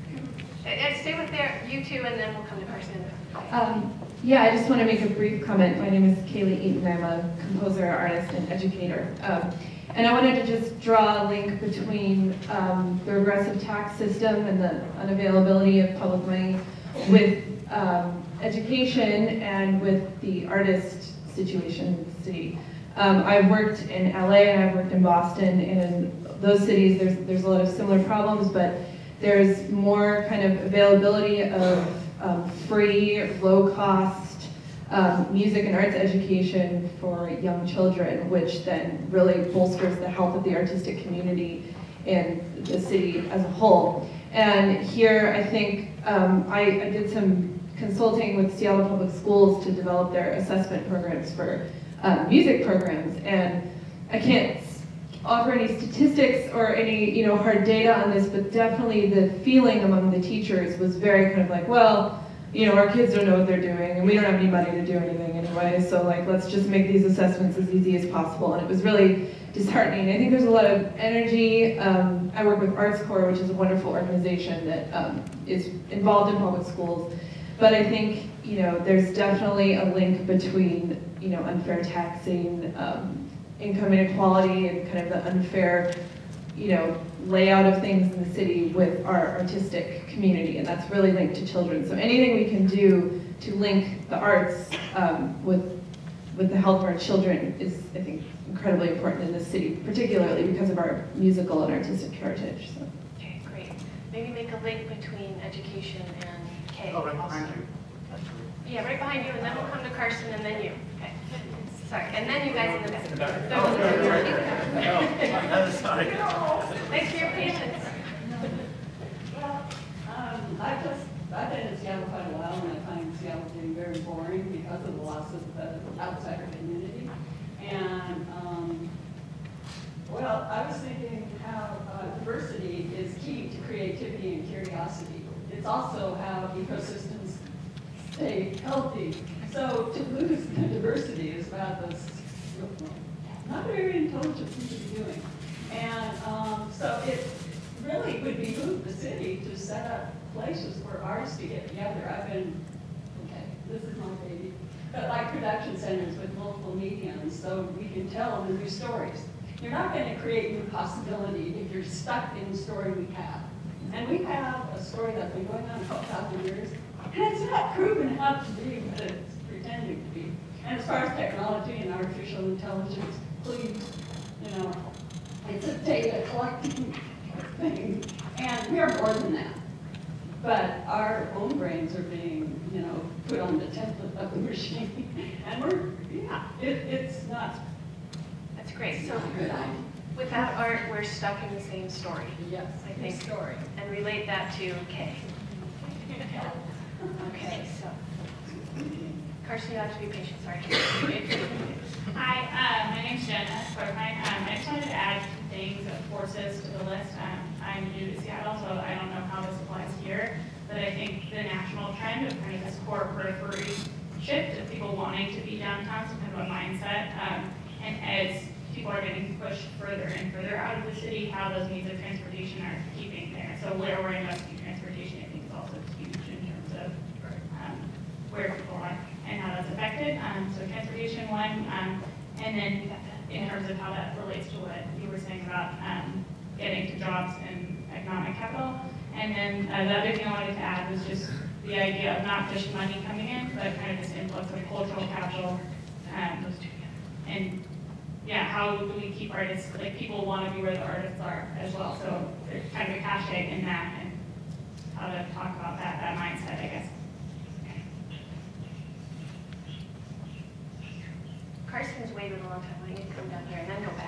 Uh, Stay with there, you two, and then we'll come to Carson. Um, yeah, I just want to make a brief comment. My name is Kaylee Eaton. I'm a composer, artist, and educator. Um, and I wanted to just draw a link between um, the regressive tax system and the unavailability of public money with um, education and with the artist situation in the city. Um, I've worked in L A and I've worked in Boston, and in those cities there's, there's a lot of similar problems, but there's more kind of availability of um, free, low-cost um, music and arts education for young children, which then really bolsters the health of the artistic community in the city as a whole. And here, I think um, I, I did some consulting with Seattle Public Schools to develop their assessment programs for uh, music programs, and I can't offer any statistics or any, you know, hard data on this, but definitely the feeling among the teachers was very kind of like, well, you know, our kids don't know what they're doing, and we don't have any money to do anything anyway, so like, let's just make these assessments as easy as possible. And it was really disheartening. I think there's a lot of energy. Um, I work with Arts Corps, which is a wonderful organization that um, is involved in public schools, but I think, you know, there's definitely a link between, you know, unfair taxing, um, income inequality, and kind of the unfair, you know, layout of things in the city with our artistic community, and that's really linked to children. So anything we can do to link the arts um, with with the health of our children is, I think, incredibly important in this city, particularly because of our musical and artistic heritage. So. Okay, great. Maybe make a link between education and Kay. Oh, right behind you. Yeah, right behind you, and then we'll come to Carson, and then you. Okay. Sorry, and then you guys in the back. Oh, sorry. Thanks for your patience. Well, um, I just, I've been in Seattle quite a while, and I find Seattle getting very boring because of the loss of the outsider community. And, um, well, I was thinking how uh, diversity is key to creativity and curiosity. It's also how ecosystems stay healthy. So to lose the diversity is about those not very intelligent things to be doing. And um, so it really would behoove the city to set up places for artists to get together. I've been, okay, this is my baby, but like production centers with multiple mediums so we can tell the new stories. You're not going to create new possibility if you're stuck in the story we have. And we have a story that's been going on for a thousand years, and it's not proven out to be what it's pretending to be. And as far as technology and artificial intelligence, please, you know, it's a data collecting thing, and we are more than that. But our own brains are being, you know, put on the template of the machine. And we're, yeah, it, it's not. That's great. So without art, we're stuck in the same story. Yes, I think. Story. And relate that to Kay. Okay, so. Carson, you have to be patient, sorry. Hi, uh, my name's Jenna Sparkline. Um, I just wanted to add two things, uh, forces to the list. Um, I'm new to Seattle, so I don't know how this applies here, but I think the national trend of kind of this core periphery shift of people wanting to be downtown, some kind of a mindset, um, and as people are getting pushed further and further out of the city, how those means of transportation are keeping there. So where we're investing in transportation, I think, is also huge in terms of um, where people are and how that's affected. Um, so transportation, one, um, and then in terms of how that relates to what you were saying about um, getting to jobs and economic capital. And then uh, the other thing I wanted to add was just the idea of not just money coming in, but kind of this influx of cultural capital. Um, and yeah, how do we keep artists, like people want to be where the artists are as well. So there's kind of a cachet in that and how to talk about that, that mindset, I guess. Carson's waited a long time. I need to come down here and then go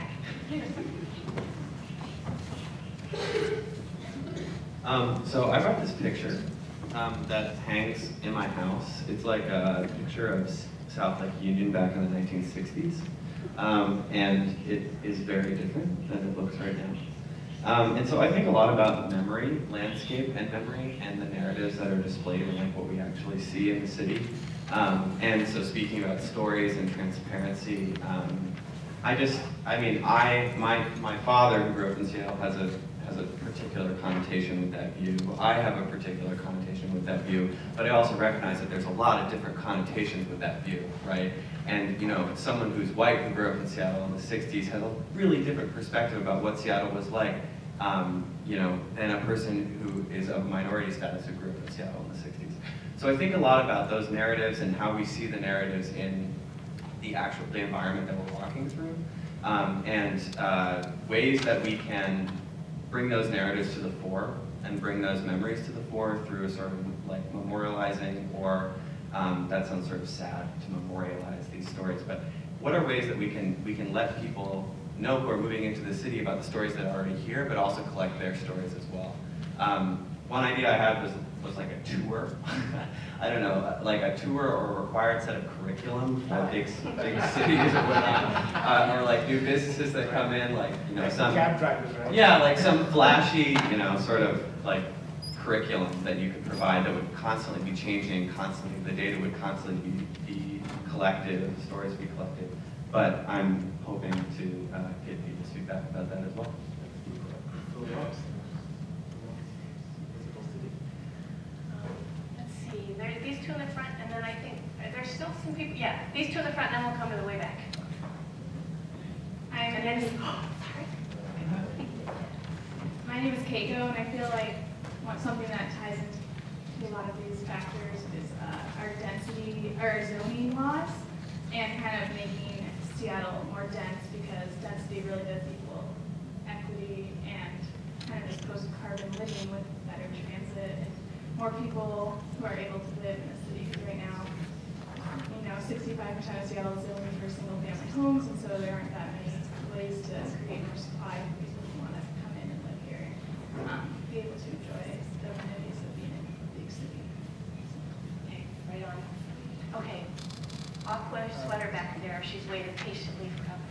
back. Um, so I brought this picture um, that hangs in my house. It's like a picture of South Lake Union back in the nineteen sixties. Um, and it is very different than it looks right now. Um, and so I think a lot about memory, landscape, and memory, and the narratives that are displayed in like what we actually see in the city. Um, and so speaking about stories and transparency, um, I just, I mean, I, my, my father who grew up in Seattle has a, has a particular connotation with that view. I have a particular connotation with that view, but I also recognize that there's a lot of different connotations with that view, right? And, you know, someone who's white who grew up in Seattle in the sixties has a really different perspective about what Seattle was like, um, you know, than a person who is of minority status who grew up in Seattle in the sixties. So I think a lot about those narratives and how we see the narratives in the actual the environment that we're walking through, um, and uh, ways that we can bring those narratives to the fore and bring those memories to the fore through a sort of like memorializing, or um, that sounds sort of sad to memorialize these stories, but what are ways that we can we can let people know who are moving into the city about the stories that are already here, but also collect their stories as well. Um, one idea I had was was like a tour. I don't know, like a tour or a required set of curriculum for big, big cities or whatnot, uh, or like new businesses that come in, like, you know, some, cab drivers, right? Yeah, like some flashy, you know, sort of like curriculum that you could provide that would constantly be changing, constantly, the data would constantly be, be collected, the stories be collected. But I'm hoping to uh, get people's feedback about that as well. There, these two in the front, and then I think there's still some people. Yeah, these two in the front, and then we'll come to the way back. Hi, and then, oh, sorry. My name is Keiko, and I feel like something that ties into a lot of these factors is uh, our density, our zoning laws, and kind of making Seattle more dense, because density really does equal equity and kind of this post-carbon living with better transit and more people who are able to live in the city. Because right now, you know, sixty-five percent of Seattle is only for single-family homes, and so there aren't that many ways to create more supply for people who want to come in and live here and um, be able to enjoy the amenities of being in a big city. Okay, right on. Okay, Aqua sweater back there. She's waited patiently forever.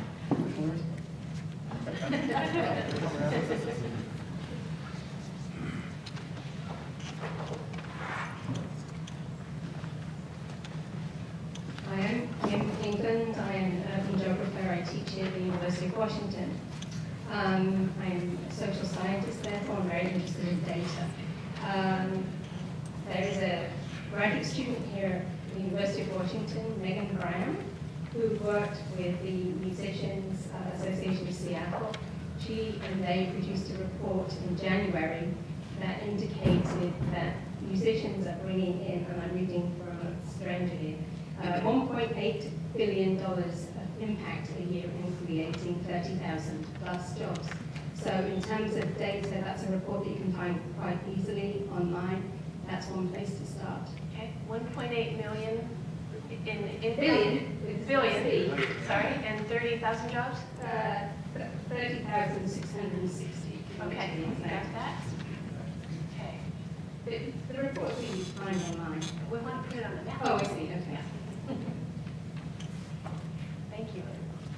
Hi, I'm Kim England. I am an urban geographer. I teach here at the University of Washington. Um, I'm a social scientist, therefore I'm very interested in data. Um, there is a graduate student here at the University of Washington, Megan Graham, who worked with the Musicians uh, Association of Seattle. She and they produced a report in January that indicated that musicians are bringing in, and I'm reading from a stranger here, uh, one point eight billion dollars of impact a year in creating thirty thousand plus jobs. So in terms of data, that's a report that you can find quite easily online. That's one place to start. Okay, one point eight million in income. Billion. Billion, sorry, and thirty thousand jobs? Uh, thirty thousand six hundred sixty. Okay, got that. Okay. The, the report we can find online. We want to put it on the map. Oh, I see, okay. Thank you.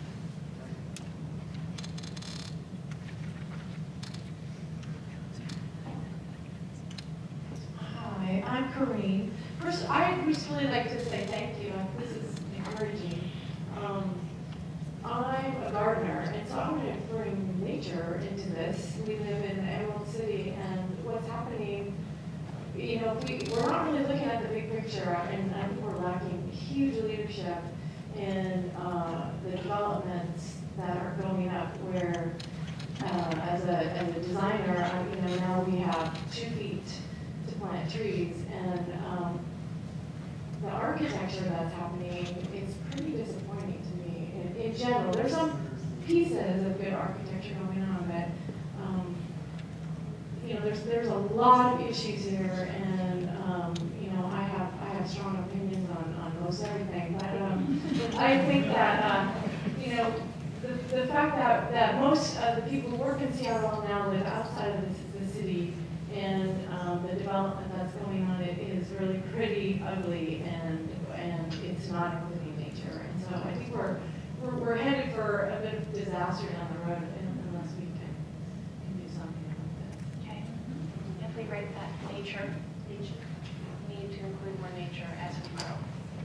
Hi, I'm Cary. First, I just really like to say thank you. This is encouraging. Um, I'm a gardener, and so I want to bring nature into this. We live in Emerald City, and what's happening, you know, we, we're not really looking at the big picture, and I think we're lacking huge leadership in uh, the developments that are going up where, uh, as, a, as a designer, I, you know, now we have two feet to plant trees, and um, the architecture that's happening is pretty disappointing to me in, in general. There's some pieces of good architecture going on, but um, you know, there's there's a lot of issues here, and um, you know, I have I have strong opinions on, on most everything, but um, I think that uh, you know, the, the fact that, that most of the people who work in Seattle now live outside of the, the city, and um, the development that's going on, it is really pretty ugly, and and it's not including nature. And so I think we're we're, we're headed for a bit of disaster down the road unless we can, can do something about this. Okay. Definitely write that nature, nature, need to include more nature as we grow.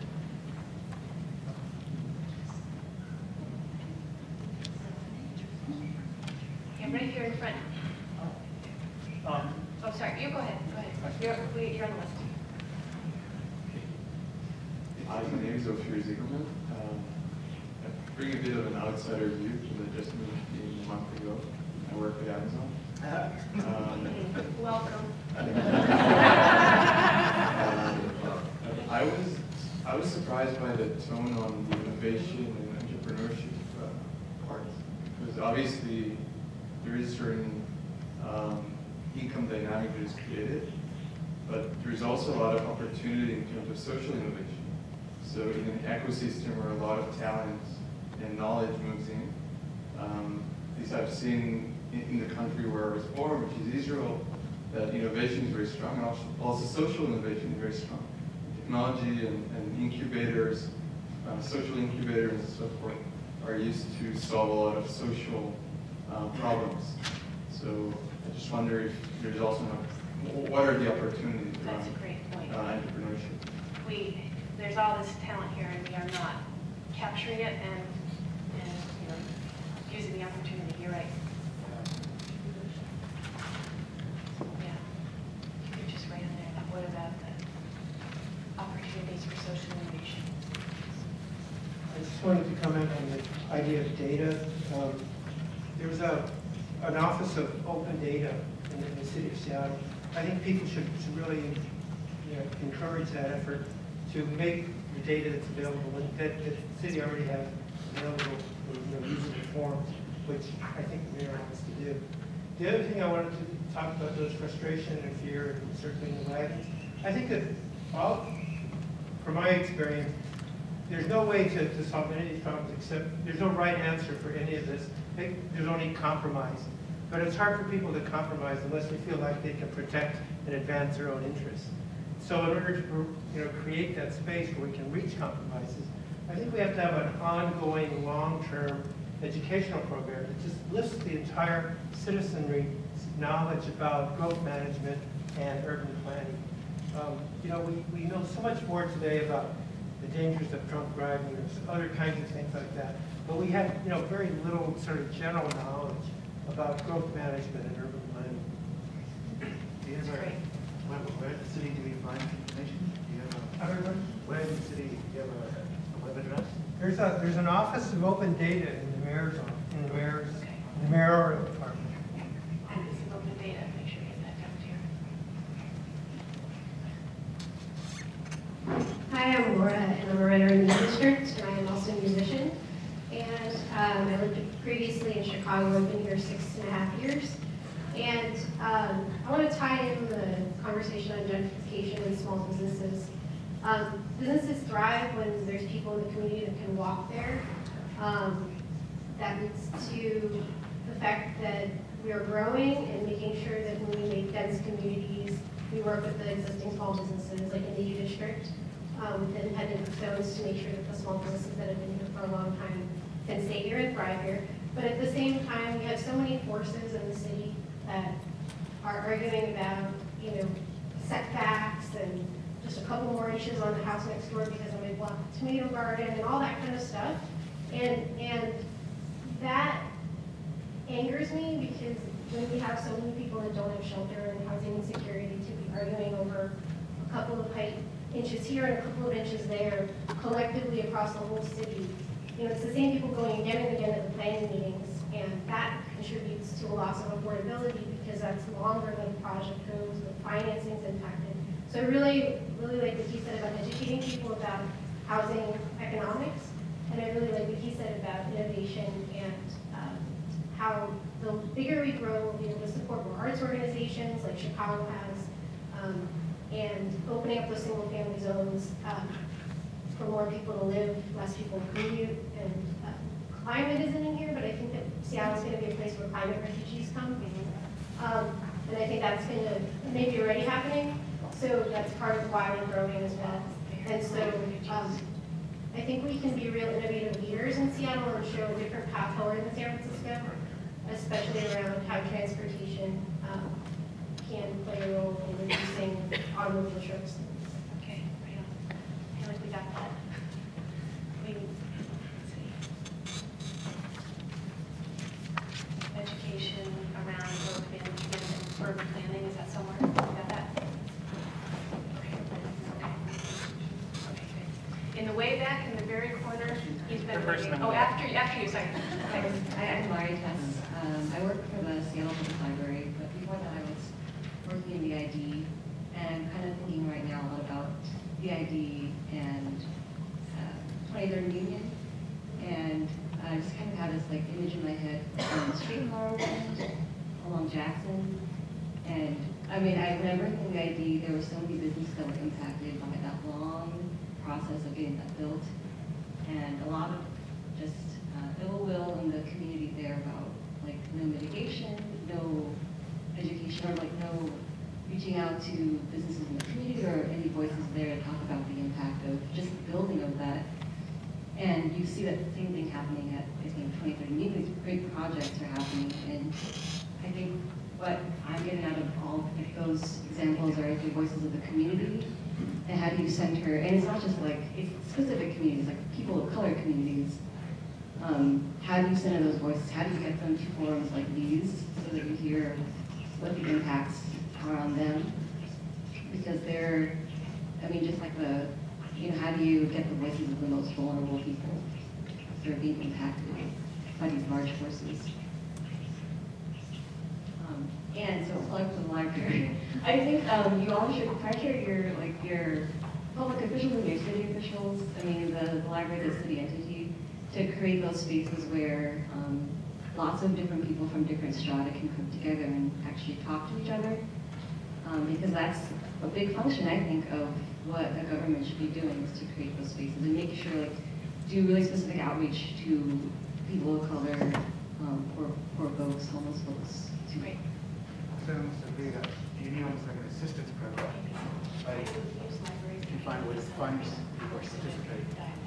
Yeah, right here in front. Um, Oh, sorry, you go ahead, go ahead. You're, we- you're on the list. Hi, my name is Ophir Ziegelman. Um, I bring a bit of an outsider view from the just moved in a month ago. I work at Amazon. Um, Welcome. um, I was I was surprised by the tone on the innovation and entrepreneurship uh, part, because obviously there is certain um, income dynamic that is created, but there's also a lot of opportunity in terms of social innovation. So in an ecosystem where a lot of talent and knowledge moves in, um, at least I've seen in, in the country where I was born, which is Israel, that innovation is very strong, and also, also social innovation is very strong. Technology and, and incubators, uh, social incubators and so forth, are used to solve a lot of social uh, problems. So I just wonder if there's also, not, what are the opportunities around That's a great point. uh, entrepreneurship? We, there's all this talent here, and we are not capturing it and, and you know, using the opportunity. You're right. Yeah. You could just write in there, that what about the opportunities for social innovation? I just wanted to comment on the idea of data. Um, there was a an office of open data in, in the city of Seattle. I think people should, should really you know, encourage that effort to make the data that's available, and that, that the city already has available in you know, usable forms, which I think the mayor wants to do. The other thing I wanted to talk about was frustration and fear and circling the wagons. I think that, all, from my experience, there's no way to, to solve any of these problems except there's no right answer for any of this. There's only compromise. But it's hard for people to compromise unless they feel like they can protect and advance their own interests. So in order to you know, create that space where we can reach compromises, I think we have to have an ongoing, long-term educational program that just lifts the entire citizenry knowledge about growth management and urban planning. Um, you know, we, we know so much more today about the dangers of drunk driving or other kinds of things like that. But we had, you know, very little sort of general knowledge about growth management and urban planning. Do you have a, where, where in the city do we find information? Do you have a, Everyone? where in the city do you have a, a web address? There's a there's an office of open data in the mayor's office, in the mayor's Okay. in the mayoral department. And this is open data. Make sure you get that down here. Hi, I'm Laura, and I'm a writer in the district, and I am also a musician. And um, I lived previously in Chicago. I've been here six and a half years. And um, I want to tie in the conversation on gentrification and small businesses Um, businesses thrive when there's people in the community that can walk there. Um, that leads to the fact that we are growing and making sure that when we make dense communities, we work with the existing small businesses, like in the U district, um, with independent zones to make sure that the small businesses that have been here for a long time can stay here and thrive here. But at the same time, we have so many forces in the city that are arguing about, you know, setbacks and just a couple more inches on the house next door because of my block tomato garden and all that kind of stuff. And, and that angers me because when we have so many people that don't have shelter and housing insecurity to be arguing over a couple of height inches here and a couple of inches there, collectively across the whole city, you know, it's the same people going again and again at the planning meetings, and that contributes to a loss of affordability because that's longer than the project goes, the financing's impacted. So I really, really like what he said about educating people about housing economics, and I really like what he said about innovation and um, how the bigger we grow, we'll be able to support more arts organizations like Chicago has, um, and opening up those single family zones um, for more people to live, less people to commute, and uh, climate isn't in here, but I think that Seattle's going to be a place where climate refugees come, um, and I think that's going to maybe already happening, so that's part of why we're growing as well. And so um, I think we can be real innovative leaders in Seattle and show a different path forward in San Francisco, especially around how transportation um, can play a role in reducing automobile trips. Okay, right on. I feel like we got that. We, education around urban management and urban planning, is that somewhere? We got that? Okay. Okay. Okay, good. In the way back in the very corner, he's been waiting. Oh, after, after you, sorry. Hi, I'm Laurie Tess. Um, I work for the Seattle Public Library, but before that I was working in the I D, and kind of thinking right now a lot about the I D and uh, twenty-third Union, and I just kind of have this like image in my head from the streetcar opened along Jackson, and I mean, I remember in the I D there were so many businesses that were impacted by that long process of getting that built, and a lot of just uh, ill will in the community there about like no mitigation, no education, or like no reaching out to businesses in the community or any voices there to talk about the impact of just the building of that. And you see that same thing happening at, I think, twenty-third Union. These great projects are happening, and I think what I'm getting out of all of those examples are the voices of the community, and how do you center, and it's not just like, it's specific communities, like people of color communities. Um, how do you center those voices? How do you get them to forums like these so that you hear what the impacts are on them? Because they're, I mean, just like the, you know, how do you get the voices of the most vulnerable people that are being impacted by these large forces? Um, and so, like the library, I think um, you all should pressure your, like, your public officials and your city officials, I mean, the, the library is a city entity, to create those spaces where um, lots of different people from different strata can come together and actually talk to each other. Um, because that's a big function, I think, of what a government should be doing, is to create those spaces and make sure, like, do really specific outreach to people of color, um, poor, poor folks, homeless folks. Too. Great. So I must agree that you need almost like an assistance program. Like, you find ways to fund people to participate.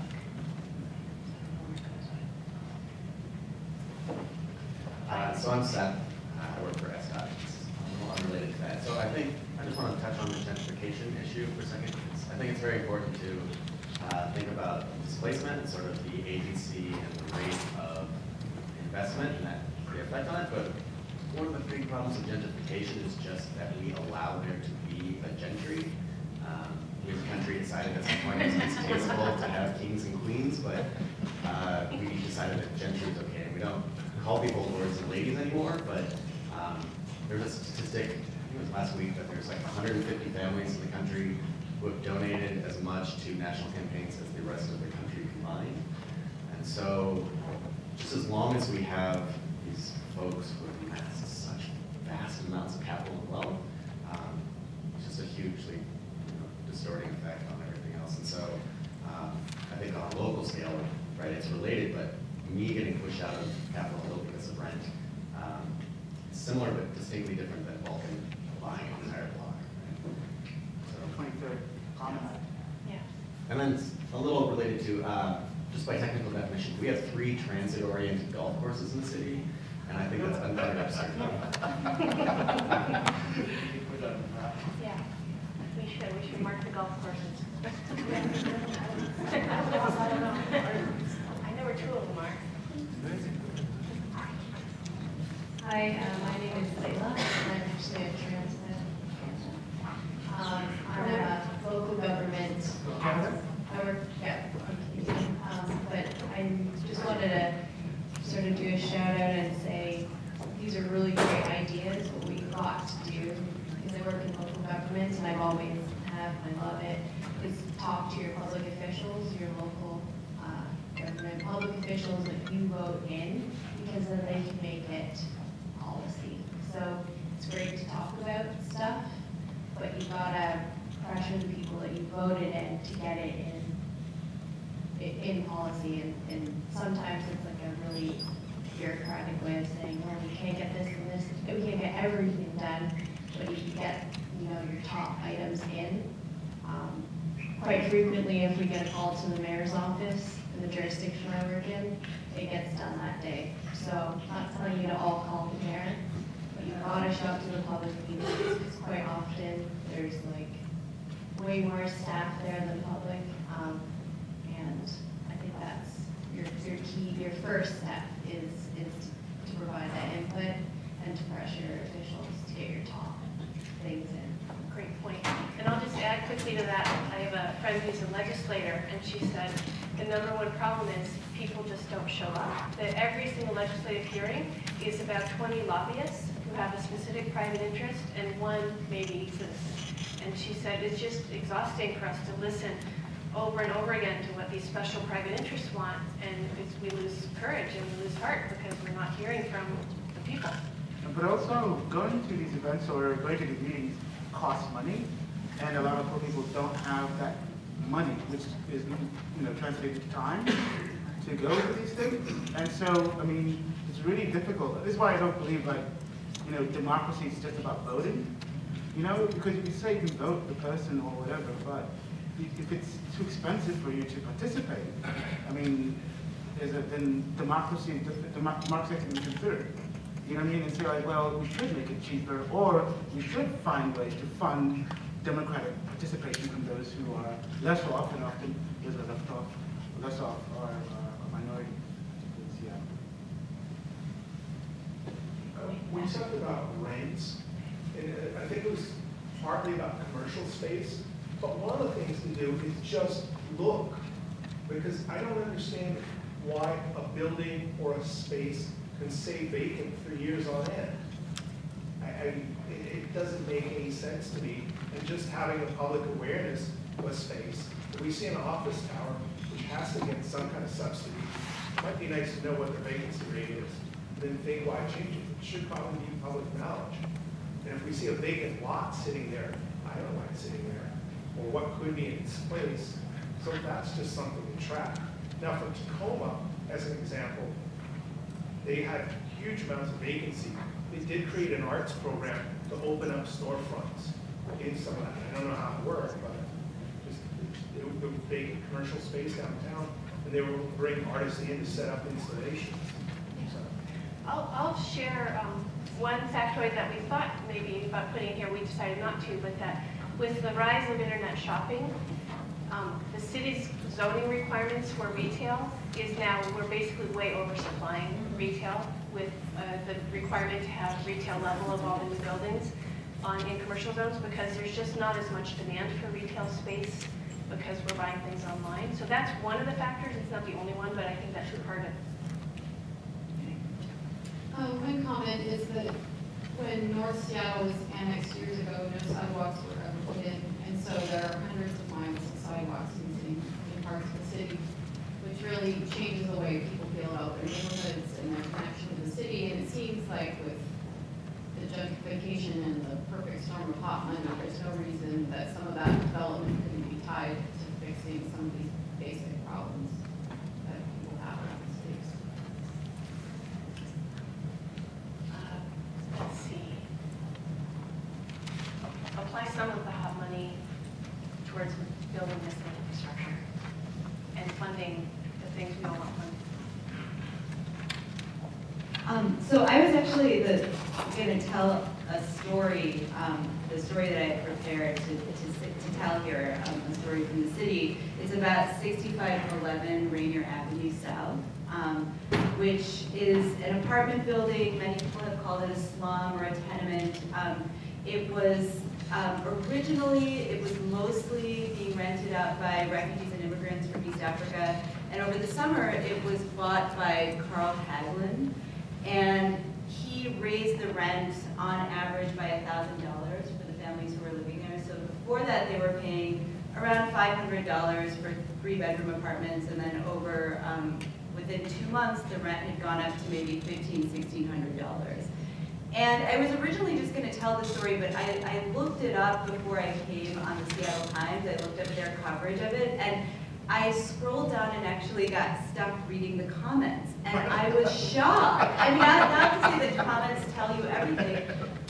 Uh, so I'm Seth. Uh, I work for S D O T. It's a little unrelated to that. So I think I just want to touch on the gentrification issue for a second. It's, I think it's very important to uh, think about displacement and sort of the agency and the rate of investment and that the effect on it. But one of the big problems with gentrification is just that we allow there to be a gentry. Um, we as a country decided at some point it's distasteful to have kings and queens, but uh, we decided that gentry is okay. We don't call people lords and ladies anymore, but um, there's a statistic, I think it was last week, that there's like one hundred fifty families in the country who have donated as much to national campaigns as the rest of the country combined. And so, just as long as we have these folks who have amassed such vast amounts of capital and wealth, um, it's just a hugely you know, distorting effect on everything else. similar but distinctly different than Vulcan buying an entire block. So, twenty-third, comment. Yeah. and then a little related to, uh, just by technical definition, we have three transit-oriented golf courses in the city, and I think that's another absurd. Yeah, we should, we should mark the golf courses. I know where two of them are. Hi, uh, my name is Layla, and I'm actually a transplant. Um, I'm a local government. I work, yeah, um, but I just wanted to sort of do a shout out and say these are really great ideas. What we got to do, because I work in local government and I've always have, and I love it, is talk to your public officials, your local uh, government public officials that you vote in, because then they can make it policy. So it's great to talk about stuff, but you gotta pressure the people that you voted in to get it in in policy, and, and sometimes it's like a really bureaucratic way of saying, well, we can't get this and this, we can't get everything done, but you can get, you know, your top items in. Um, quite frequently, if we get a call to the mayor's office in the jurisdiction I work in, it gets done that day. So I'm not telling you to all call the mayor, but you gotta show up to the public meetings, because quite often there's like way more staff there than public. Um, and I think that's your, your key, your first step is, is to provide that input and to pressure officials to get your top things in. Great point. And I'll just add quickly to that, I have a friend who's a legislator, and she said the number one problem is people just don't show up. That every single legislative hearing is about twenty lobbyists who have a specific private interest, and one maybe exists. And she said it's just exhausting for us to listen over and over again to what these special private interests want, and it's, we lose courage and we lose heart because we're not hearing from the people. But also, going to these events or going to these meetings costs money, and a lot of people don't have that money, which is, you know, translated to time to go to these things. And so, I mean, it's really difficult. This is why I don't believe, like, you know, democracy is just about voting. You know, because you can say you can vote the person or whatever, but if it's too expensive for you to participate, I mean, there's a, then democracy, democracy can be considered. You know what I mean? And say like, well, we should make it cheaper, or we should find ways to fund democratic participation from those who are less off, and often those who are left off, less off are uh, a minority. Yeah. Uh, we talked about rents, and I think it was partly about commercial space, but one of the things to do is just look, because I don't understand why a building or a space can stay vacant for years on end. I, I, it, it doesn't make any sense to me, and just having a public awareness of a space. If we see an office tower, which has to get some kind of subsidy, it might be nice to know what the vacancy rate is, and then think why change it. It should probably be public knowledge. And if we see a vacant lot sitting there, I don't know why it's sitting there, or what could be in its place. So that's just something to track. Now for Tacoma, as an example, they had huge amounts of vacancy. They did create an arts program to open up storefronts in some of that. I don't know how it worked, but just it was a big commercial space downtown, and they were bringing artists in to set up installations. So. I'll, I'll share um, one factoid that we thought maybe about putting here, we decided not to, but that with the rise of internet shopping, um, the city's zoning requirements for retail is now, we're basically way oversupplying retail with uh, the requirement to have retail level of all the new buildings on in commercial zones, because there's just not as much demand for retail space because we're buying things online. So that's one of the factors. It's not the only one, but I think that's part of it. Uh, one comment is that when North Seattle was annexed years ago, no sidewalks were ever put in, and so there are hundreds of miles of sidewalks in, in parts of the city, which really changes the way people feel about their neighborhoods and their connection to the city. And it seems like with the gentrification and the perfect storm of hot money, there's no reason that some of that development couldn't be tied to fixing some of these basic problems that people have around the cities. Let's see. some of the hot money towards building this infrastructure and funding the things we all want funded? Um, so I was actually the, going to tell a story, um, the story that I prepared to, to, to tell here, um, a story from the city. It's about sixty-five eleven Rainier Avenue South, um, which is an apartment building. Many people have called it a slum or a tenement. Um, it was um, originally, it was mostly being rented out by refugees and immigrants from East Africa. And over the summer, it was bought by Carl Hagelin. And he raised the rent on average by one thousand dollars for the families who were living there. So before that, they were paying around five hundred dollars for three-bedroom apartments, and then over, um, within two months, the rent had gone up to maybe fifteen hundred, sixteen hundred dollars. And I was originally just going to tell the story, but I, I looked it up before I came on the Seattle Times. I looked up their coverage of it, and I scrolled down and actually got stuck reading the comments, and I was shocked. I mean, not, not to say that comments tell you everything,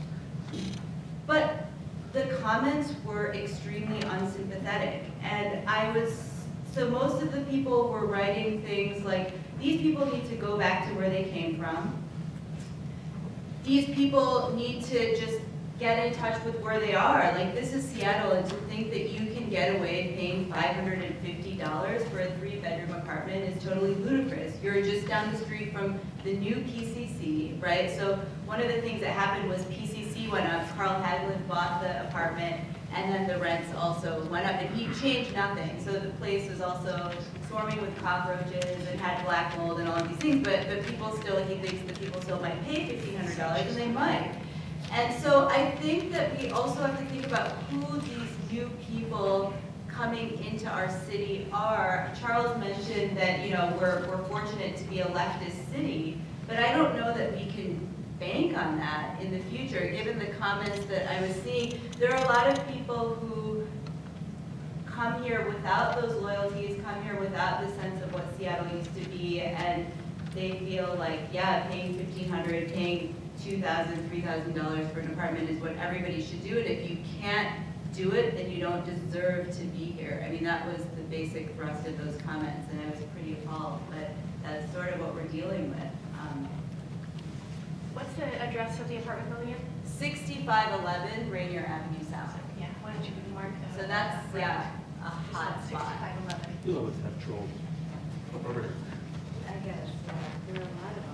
but the comments were extremely unsympathetic. And I was, so most of the people were writing things like, these people need to go back to where they came from. These people need to just get in touch with where they are. Like, this is Seattle, and to think that you can get away paying five hundred fifty dollars for a three-bedroom apartment is totally ludicrous. You're just down the street from the new P C C, right? So one of the things that happened was P C C went up, Carl Hagelin bought the apartment, and then the rents also went up, and he changed nothing. So the place was also swarming with cockroaches and had black mold and all of these things, but, but people still, he thinks that people still might pay fifteen hundred dollars, and they might. And so I think that we also have to think about who these new people coming into our city are. Charles mentioned that, you know, we're, we're fortunate to be a leftist city, but I don't know that we can bank on that in the future. Given the comments that I was seeing, there are a lot of people who come here without those loyalties, come here without the sense of what Seattle used to be, and they feel like, yeah, paying fifteen hundred dollars, paying two thousand dollars, three thousand dollars for an apartment is what everybody should do, and if you can't do it, then you don't deserve to be here. I mean, that was the basic thrust of those comments, and I was pretty appalled, but that's sort of what we're dealing with. Um, What's the address of the apartment building again? sixty-five eleven Rainier Avenue South. Yeah, why don't you mark that? So that's, yeah, a hot spot. sixty-five eleven. You'll always have trolls. Over here. I guess, uh, there are a lot of them.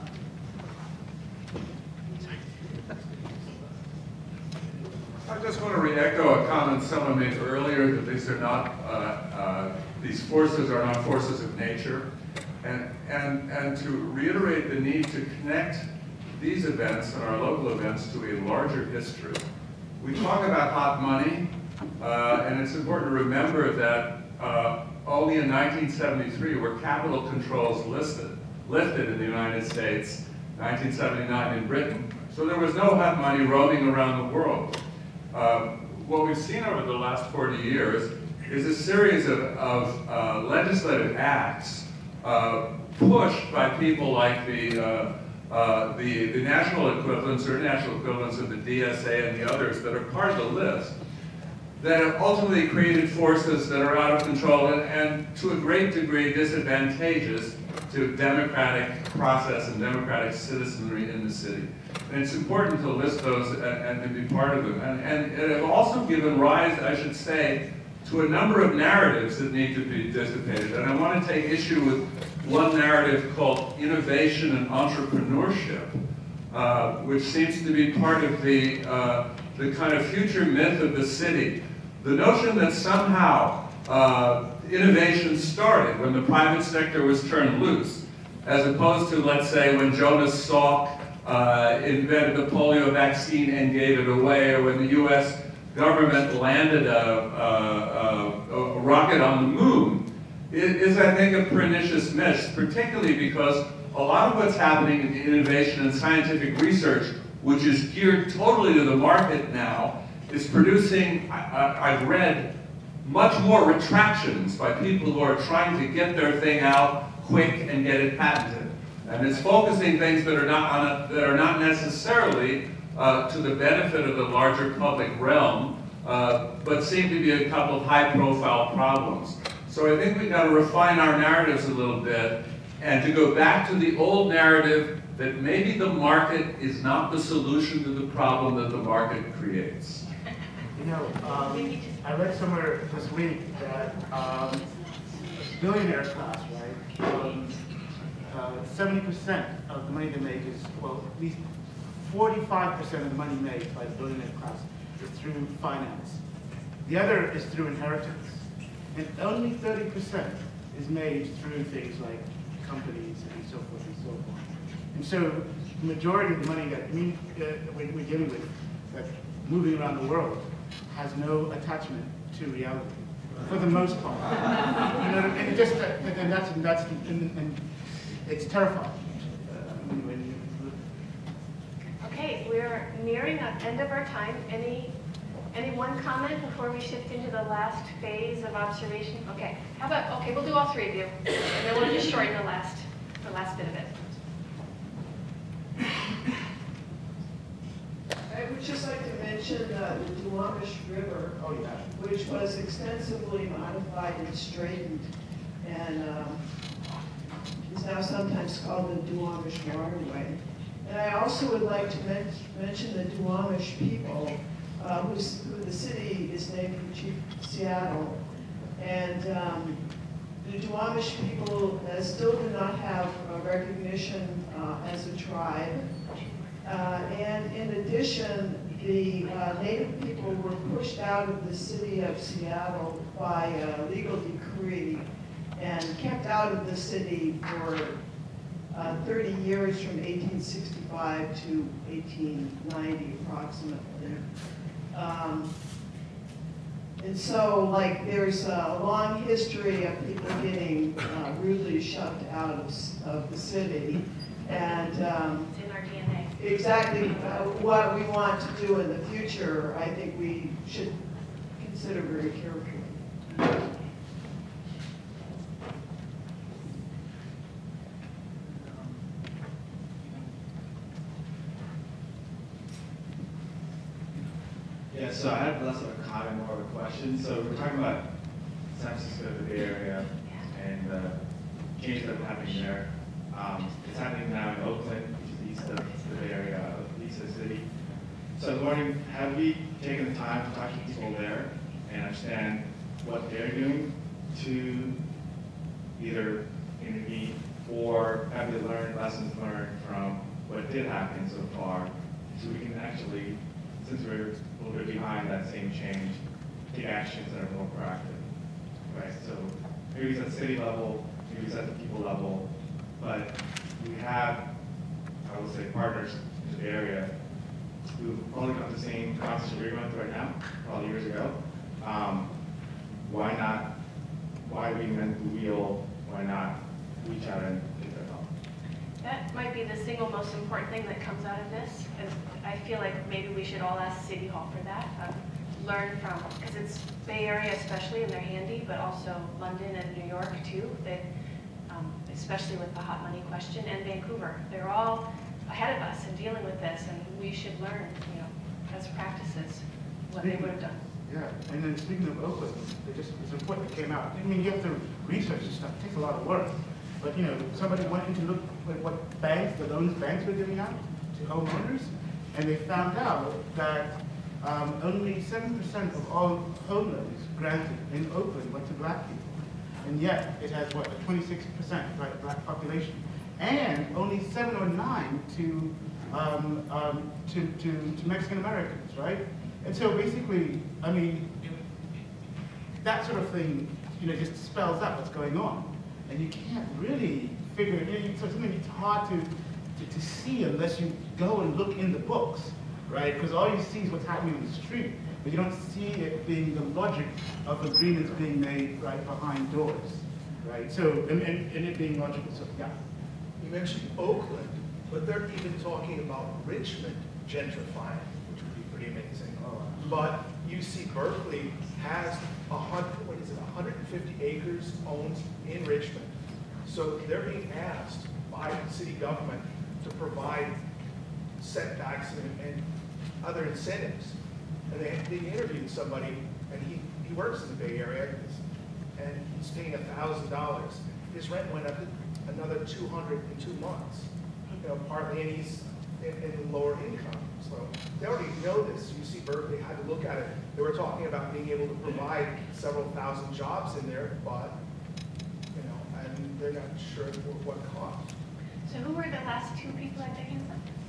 I just want to re-echo a comment someone made earlier that these are not, uh, uh, these forces are not forces of nature, and, and, and to reiterate the need to connect these events and our local events to a larger history. We talk about hot money, uh, and it's important to remember that uh, only in nineteen seventy-three were capital controls listed, lifted in the United States, nineteen seventy-nine in Britain. So there was no hot money roaming around the world. Uh, what we've seen over the last forty years is a series of, of uh, legislative acts uh, pushed by people like the, uh, uh, the, the national equivalents or international equivalents of the D S A and the others that are part of the list, that have ultimately created forces that are out of control and, and to a great degree disadvantageous to democratic process and democratic citizenry in the city. And it's important to list those and, and to be part of them. And, and it have also given rise, I should say, to a number of narratives that need to be dissipated. And I want to take issue with one narrative called innovation and entrepreneurship, uh, which seems to be part of the, uh, the kind of future myth of the city. The notion that somehow uh, innovation started when the private sector was turned loose, as opposed to, let's say, when Jonas Salk uh, invented the polio vaccine and gave it away, or when the U S government landed a, a, a, a rocket on the moon, it is, I think, a pernicious myth, particularly because a lot of what's happening in innovation and scientific research, which is geared totally to the market now, is producing, I, I've read, much more retractions by people who are trying to get their thing out quick and get it patented. And it's focusing things that are not, on a, that are not necessarily uh, to the benefit of the larger public realm, uh, but seem to be a couple of high-profile problems. So I think we've got to refine our narratives a little bit and to go back to the old narrative that maybe the market is not the solution to the problem that the market creates. You know, um, I read somewhere this week that um, billionaire class, right, um, uh, seventy percent of the money they make is, well, at least forty-five percent of the money made by the billionaire class is through finance. The other is through inheritance. And only thirty percent is made through things like companies and so forth and so on. And so the majority of the money that we, uh, we're, we're dealing with, that's moving around the world, has no attachment to reality, for the most part. You know, and it just, uh, and that's, and that's, and, and it's terrifying. Uh, when, when you, Okay, we're nearing the end of our time. Any, any one comment before we shift into the last phase of observation? Okay, how about, okay, we'll do all three of you, and then we'll just shorten the last, the last bit of it. I would just like to mention uh, the Duwamish River, oh, yeah. which was extensively modified and straightened, and um, is now sometimes called the Duwamish Waterway. And I also would like to men mention the Duwamish people, uh, who's, who the city is named for Chief Seattle. And um, the Duwamish people uh, still do not have uh, recognition uh, as a tribe. Uh, and in addition, the uh, Native people were pushed out of the city of Seattle by a legal decree and kept out of the city for uh, thirty years, from eighteen sixty-five to eighteen ninety approximately. Um, and so, like, there's a long history of people getting uh, rudely shoved out of, of the city. And um, it's in our D N A. Exactly uh, what we want to do in the future, I think we should consider very carefully. Yeah, so I have less of a comment, more of a question. So we're talking about San Francisco, the Bay Area, and the changes that are happening there. Um, it's happening now in Oakland, which is east of the Bay Area, east of the city. So I was wondering, have we taken the time to talk to people there and understand what they're doing to either intervene, or have they learned lessons learned from what did happen so far, so we can actually, since we're a little bit behind that same change, take actions that are more proactive, right? So maybe it's at the city level, maybe it's at the people level, but we have, I would say, partners in the area who probably got the same process we're going through right now, probably years ago. Um, why not, why reinvent the wheel? Why not reach out and take that help? That might be the single most important thing that comes out of this. And I feel like maybe we should all ask City Hall for that. Um, learn from, because it's Bay Area especially, and they're handy, but also London and New York too, that, um, especially with the hot money question, and Vancouver. They're all ahead of us in dealing with this, and we should learn, you know, best practices, what they would have done. Yeah, and then speaking of Oakland, they just, it's important that came out. I mean, you have to research this stuff, it takes a lot of work. But, you know, somebody went in to look at what banks, the loans banks were giving out to homeowners, and they found out that um, only seven percent of all home loans granted in Oakland went to black people. And yet, it has, what, a twenty-six percent black, black population. And only seven or nine to, um, um, to, to, to Mexican Americans, right? And so basically, I mean, that sort of thing, you know, just spells out what's going on. And you can't really figure it, you know, so something it's hard to, to, to see unless you go and look in the books, right? Because all you see is what's happening on the street, but you don't see it being the logic of agreements being made right behind doors, right? So, and, and, and it being logical, so yeah. You mentioned Oakland, but they're even talking about Richmond gentrifying, which would be pretty amazing. Oh, wow. But U C Berkeley has a hundred, what is it, one hundred fifty acres owned in Richmond. So they're being asked by the city government to provide setbacks and, and other incentives And they, they interviewed somebody, and he, he works in the Bay Area, and he's paying a thousand dollars. His rent went up another two hundred in two months. You know, partly, and he's in, in lower income. So they already know this. U C Berkeley had to look at it. They were talking about being able to provide several thousand jobs in there, but you know, and they're not sure for what cost. So who were the last two people I think?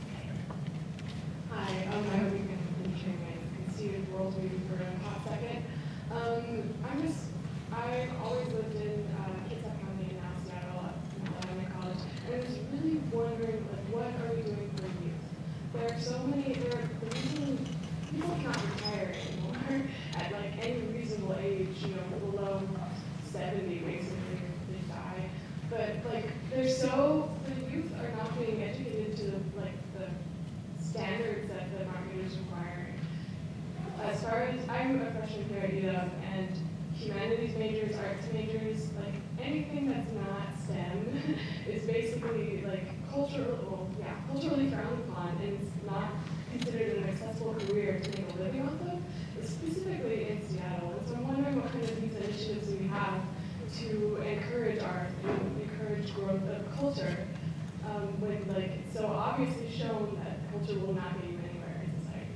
Hi, um, I hope you can entertain my conceited worldview for a hot second. Um, I'm just, I always lived in uh, Kitsap County and now Seattle while I'm in college, and I was really wondering, like, what are we doing for youth? There are so many, there are, the reason people cannot retire anymore at like any reasonable age, you know, below seventy basically, they die. But like, they're so, the youth are not being educated to like the standards that the market is requiring. As far as, I'm a freshman here at U W, and humanities majors, arts majors, like anything that's not STEM is basically like cultural, well, yeah, culturally frowned upon, and it's not considered an accessible career to make a living off of, specifically in Seattle. And so I'm wondering what kind of these initiatives we have to encourage art and encourage growth of culture, um, when like it's so obviously shown that culture will not get you anywhere in society.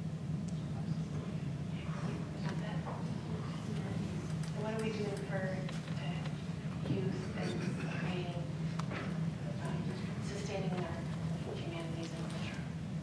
What are we doing for uh, youth and creating, um, sustaining our humanities and culture?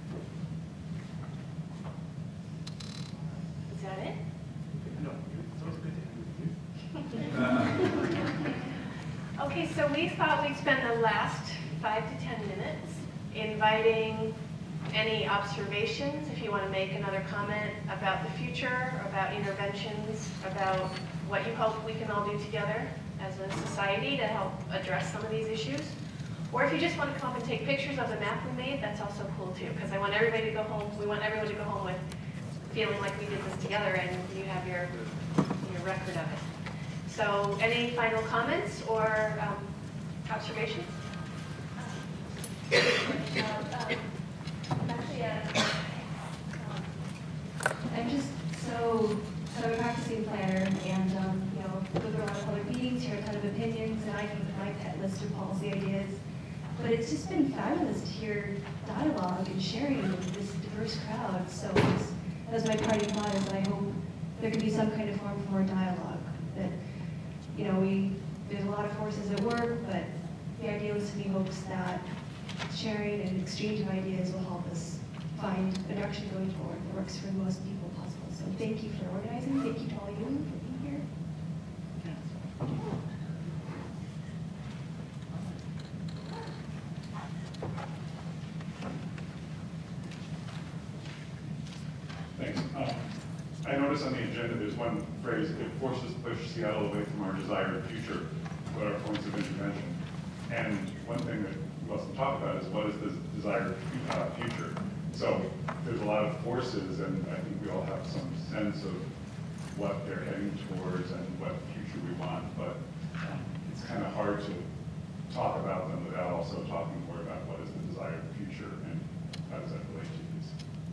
Is that it? No, it's always good to have you. Okay, so we thought we'd spend the last five to ten minutes inviting any observations, if you want to make another comment about the future, about interventions, about what you hope we can all do together as a society to help address some of these issues. Or if you just want to come and take pictures of the map we made, that's also cool too, because I want everybody to go home, we want everyone to go home with feeling like we did this together and you have your, your record of it. So any final comments or um, observations? Actually, uh, I'm just so, so I'm a practicing planner, and um, you know, go to a lot of public meetings, hear a ton of opinions, and I can put my pet list of policy ideas. But it's just been fabulous to hear dialogue and sharing with this diverse crowd. So it's, as my parting thought is, I hope there can be some kind of form for more dialogue. That, you know, we there's a lot of forces at work, but the idealistic hopes that sharing and exchange of ideas will help us find a direction going forward that works for the most people possible. So thank you for organizing. Thank you to all you for being here. Thanks. Um, I noticed on the agenda there's one phrase, it forces to push Seattle away from our desired future. What are points of intervention? And one thing that we must talk about is what is this desired uh, future? So there's a lot of forces, and I think we all have some sense of what they're heading towards and what future we want, but um, it's kind of hard to talk about them without also talking more about what is the desired future and how does that relate to these.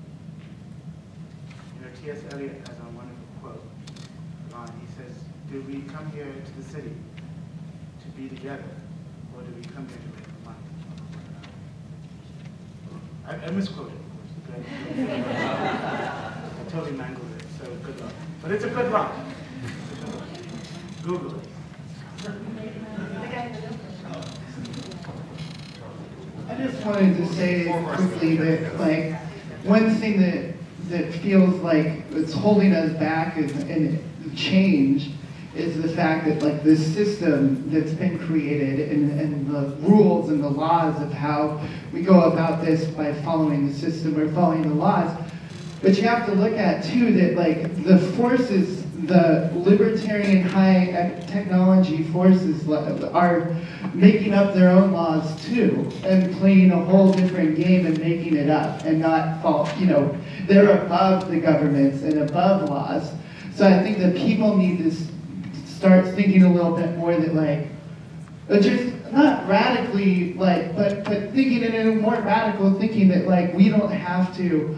You know, T S Eliot has a wonderful quote. Uh, he says, "Do we come here to the city to be together, or do we come here to make money?" I, I misquoted, of course. Okay? I totally mangled it, so good luck. But it's a good luck. Google it. I just wanted to say quickly that, like, one thing that that feels like it's holding us back and, and change is the fact that, like, this system that's been created and, and the rules and the laws of how we go about this by following the system or following the laws. But you have to look at, too, that, like, the forces, the libertarian high technology forces are making up their own laws, too, and playing a whole different game and making it up and not fault, you know, they're above the governments and above laws. So I think that people need to start thinking a little bit more that, like, just not radically, like, but, but thinking in a more radical thinking that, like, we don't have to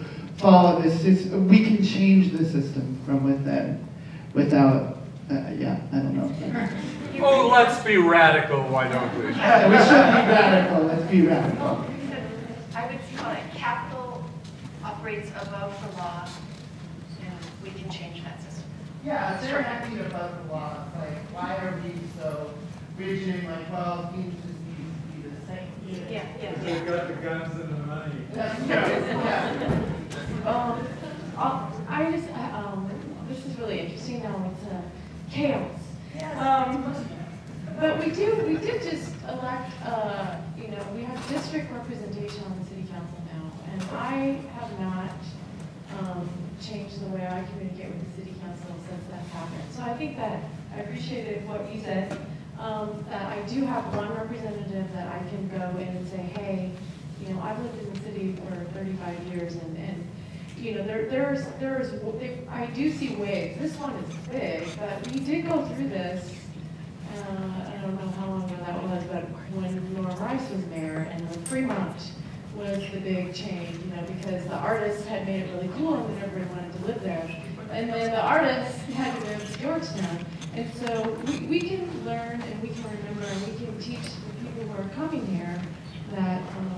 follow this system. We can change the system from within without, uh, yeah, I don't know. Oh, let's be radical, why don't we? Yeah, we should be radical, let's be radical. I would call it capital operates above the law, and we can change that system. Yeah, if they're acting above the law, it's like, why are we so rigid, like, well, things just need to be the same? Yeah, yeah, They've got the guns and the money. Yeah. Um, I'll- I just, I, um, this is really interesting now, it's uh, chaos. Um, but we do, we did just elect, uh, you know, we have district representation on the city council now, and I have not um, changed the way I communicate with the city council since that's happened. So I think that I appreciated what you said, um, that I do have one representative that I can go in and say, hey, you know, I've lived in the city for thirty-five years, and, and you know, there, there's, there's, there, I do see waves. This one is big, but we did go through this. Uh, I don't know how long ago that was, but when Nora Rice was mayor, and when Fremont was the big change, you know, because the artists had made it really cool, and then everybody wanted to live there. And then the artists had to move to Georgetown. And so we, we can learn, and we can remember, and we can teach the people who are coming here that, um,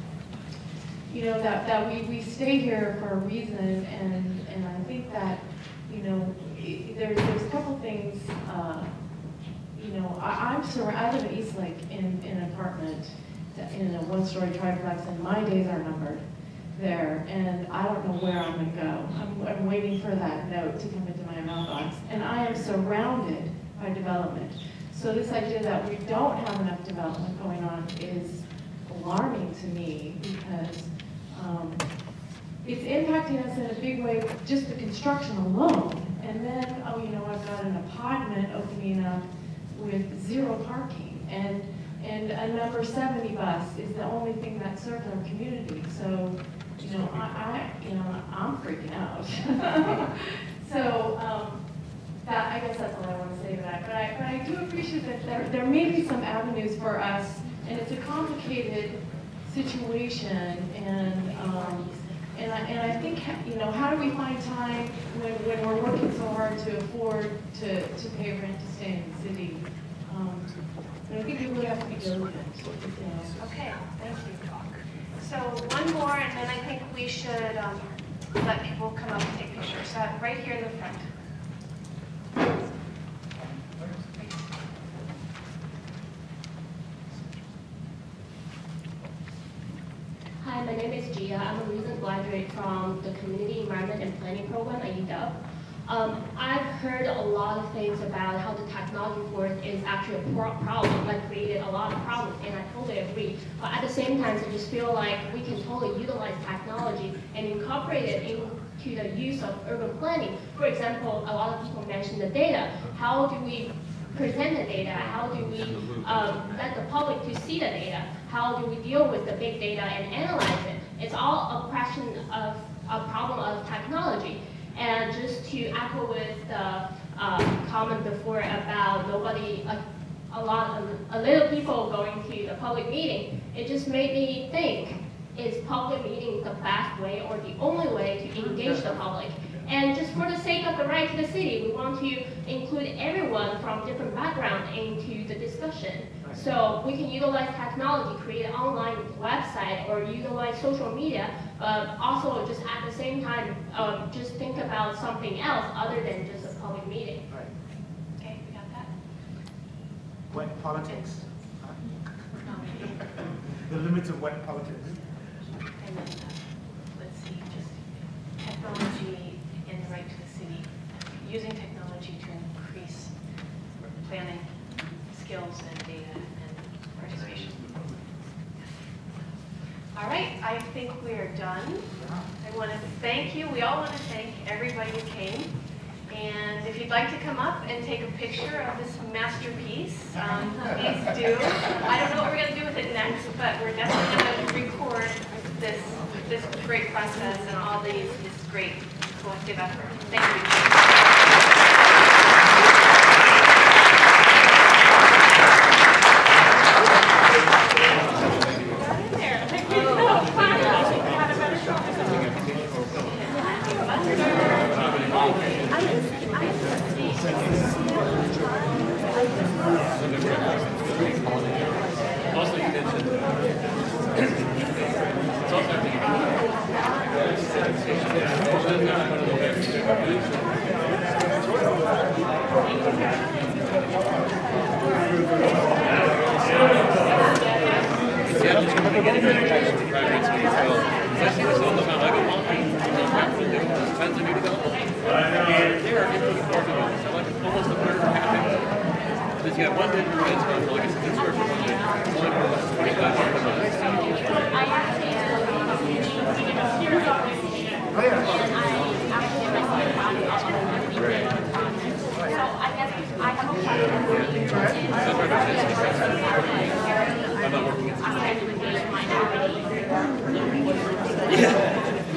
you know, that, that we, we stay here for a reason, and, and I think that, you know, i- there's, there's a couple things, uh, you know, I, I'm surrounded, I live in Eastlake in, in an apartment, that- in a one-story triplex, and my days are numbered there, and I don't know where I'm gonna go. I'm, I'm waiting for that note to come into my mailbox, and I am surrounded by development. So this idea that we don't have enough development going on is alarming to me, because Um, it's impacting us in a big way, just the construction alone. And then, oh, you know, I've got an apartment opening up with zero parking, and and a number seventy bus is the only thing that serves our community. So, you know, I, I you know, I'm freaking out. So, um, that, I guess that's all I want to say to that. But I, but I do appreciate that there, there may be some avenues for us, and it's a complicated situation, and um, and I and I think, you know, how do we find time when, when we're working so hard to afford to, to pay rent to stay in the city? Um, but I think we really have to be diligent. You know. Okay, thank you. So one more, and then I think we should um, let people come up and take pictures. So right here in the front. Hi, my name is Gia. I'm a recent graduate from the Community Environment and Planning Program at U W. Um, I've heard a lot of things about how the technology force is actually a pro problem, like created a lot of problems, and I totally agree. But at the same time, I just feel like we can totally utilize technology and incorporate it into the use of urban planning. For example, a lot of people mention the data. How do we present the data? How do we um, let the public to see the data? How do we deal with the big data and analyze it? It's all a question of a problem of technology. And just to echo with the uh, comment before about nobody, a, a lot of, a little people going to the public meeting, it just made me think, is public meeting the best way or the only way to engage the public? And just for the sake of the right to the city, we want to include everyone from different backgrounds into the discussion. So we can utilize technology, create an online website, or utilize social media, but also just at the same time, um, just think about something else other than just a public meeting. Right. Okay, we got that? Wet politics. The limits of wet politics. And then, uh, let's see, just technology and the right to the city, using technology to increase planning skills and data and participation. All right, I think we are done. I want to thank you. We all want to thank everybody who came. And if you'd like to come up and take a picture of this masterpiece, um, please do. I don't know what we're going to do with it next, but we're definitely going to record this this great process and all these this great collective effort. Thank you.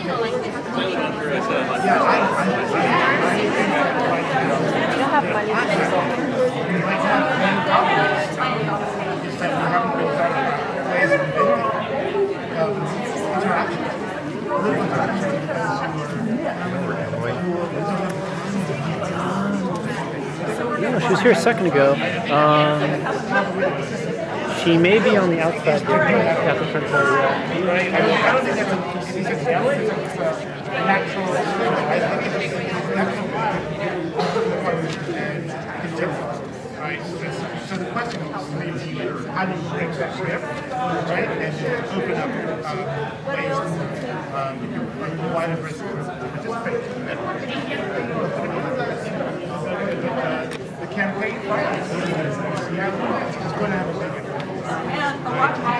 don't have money to consult. No, she was here a second ago. Um, she may be on the outside here. At the front door, yeah. I don't think that's a, it's a natural, I think it's a natural Right, so, so the question is, how do you break that shift, right, and open up uh, ways um, for the wider person to participate? The campaign finance is going to have a big impact.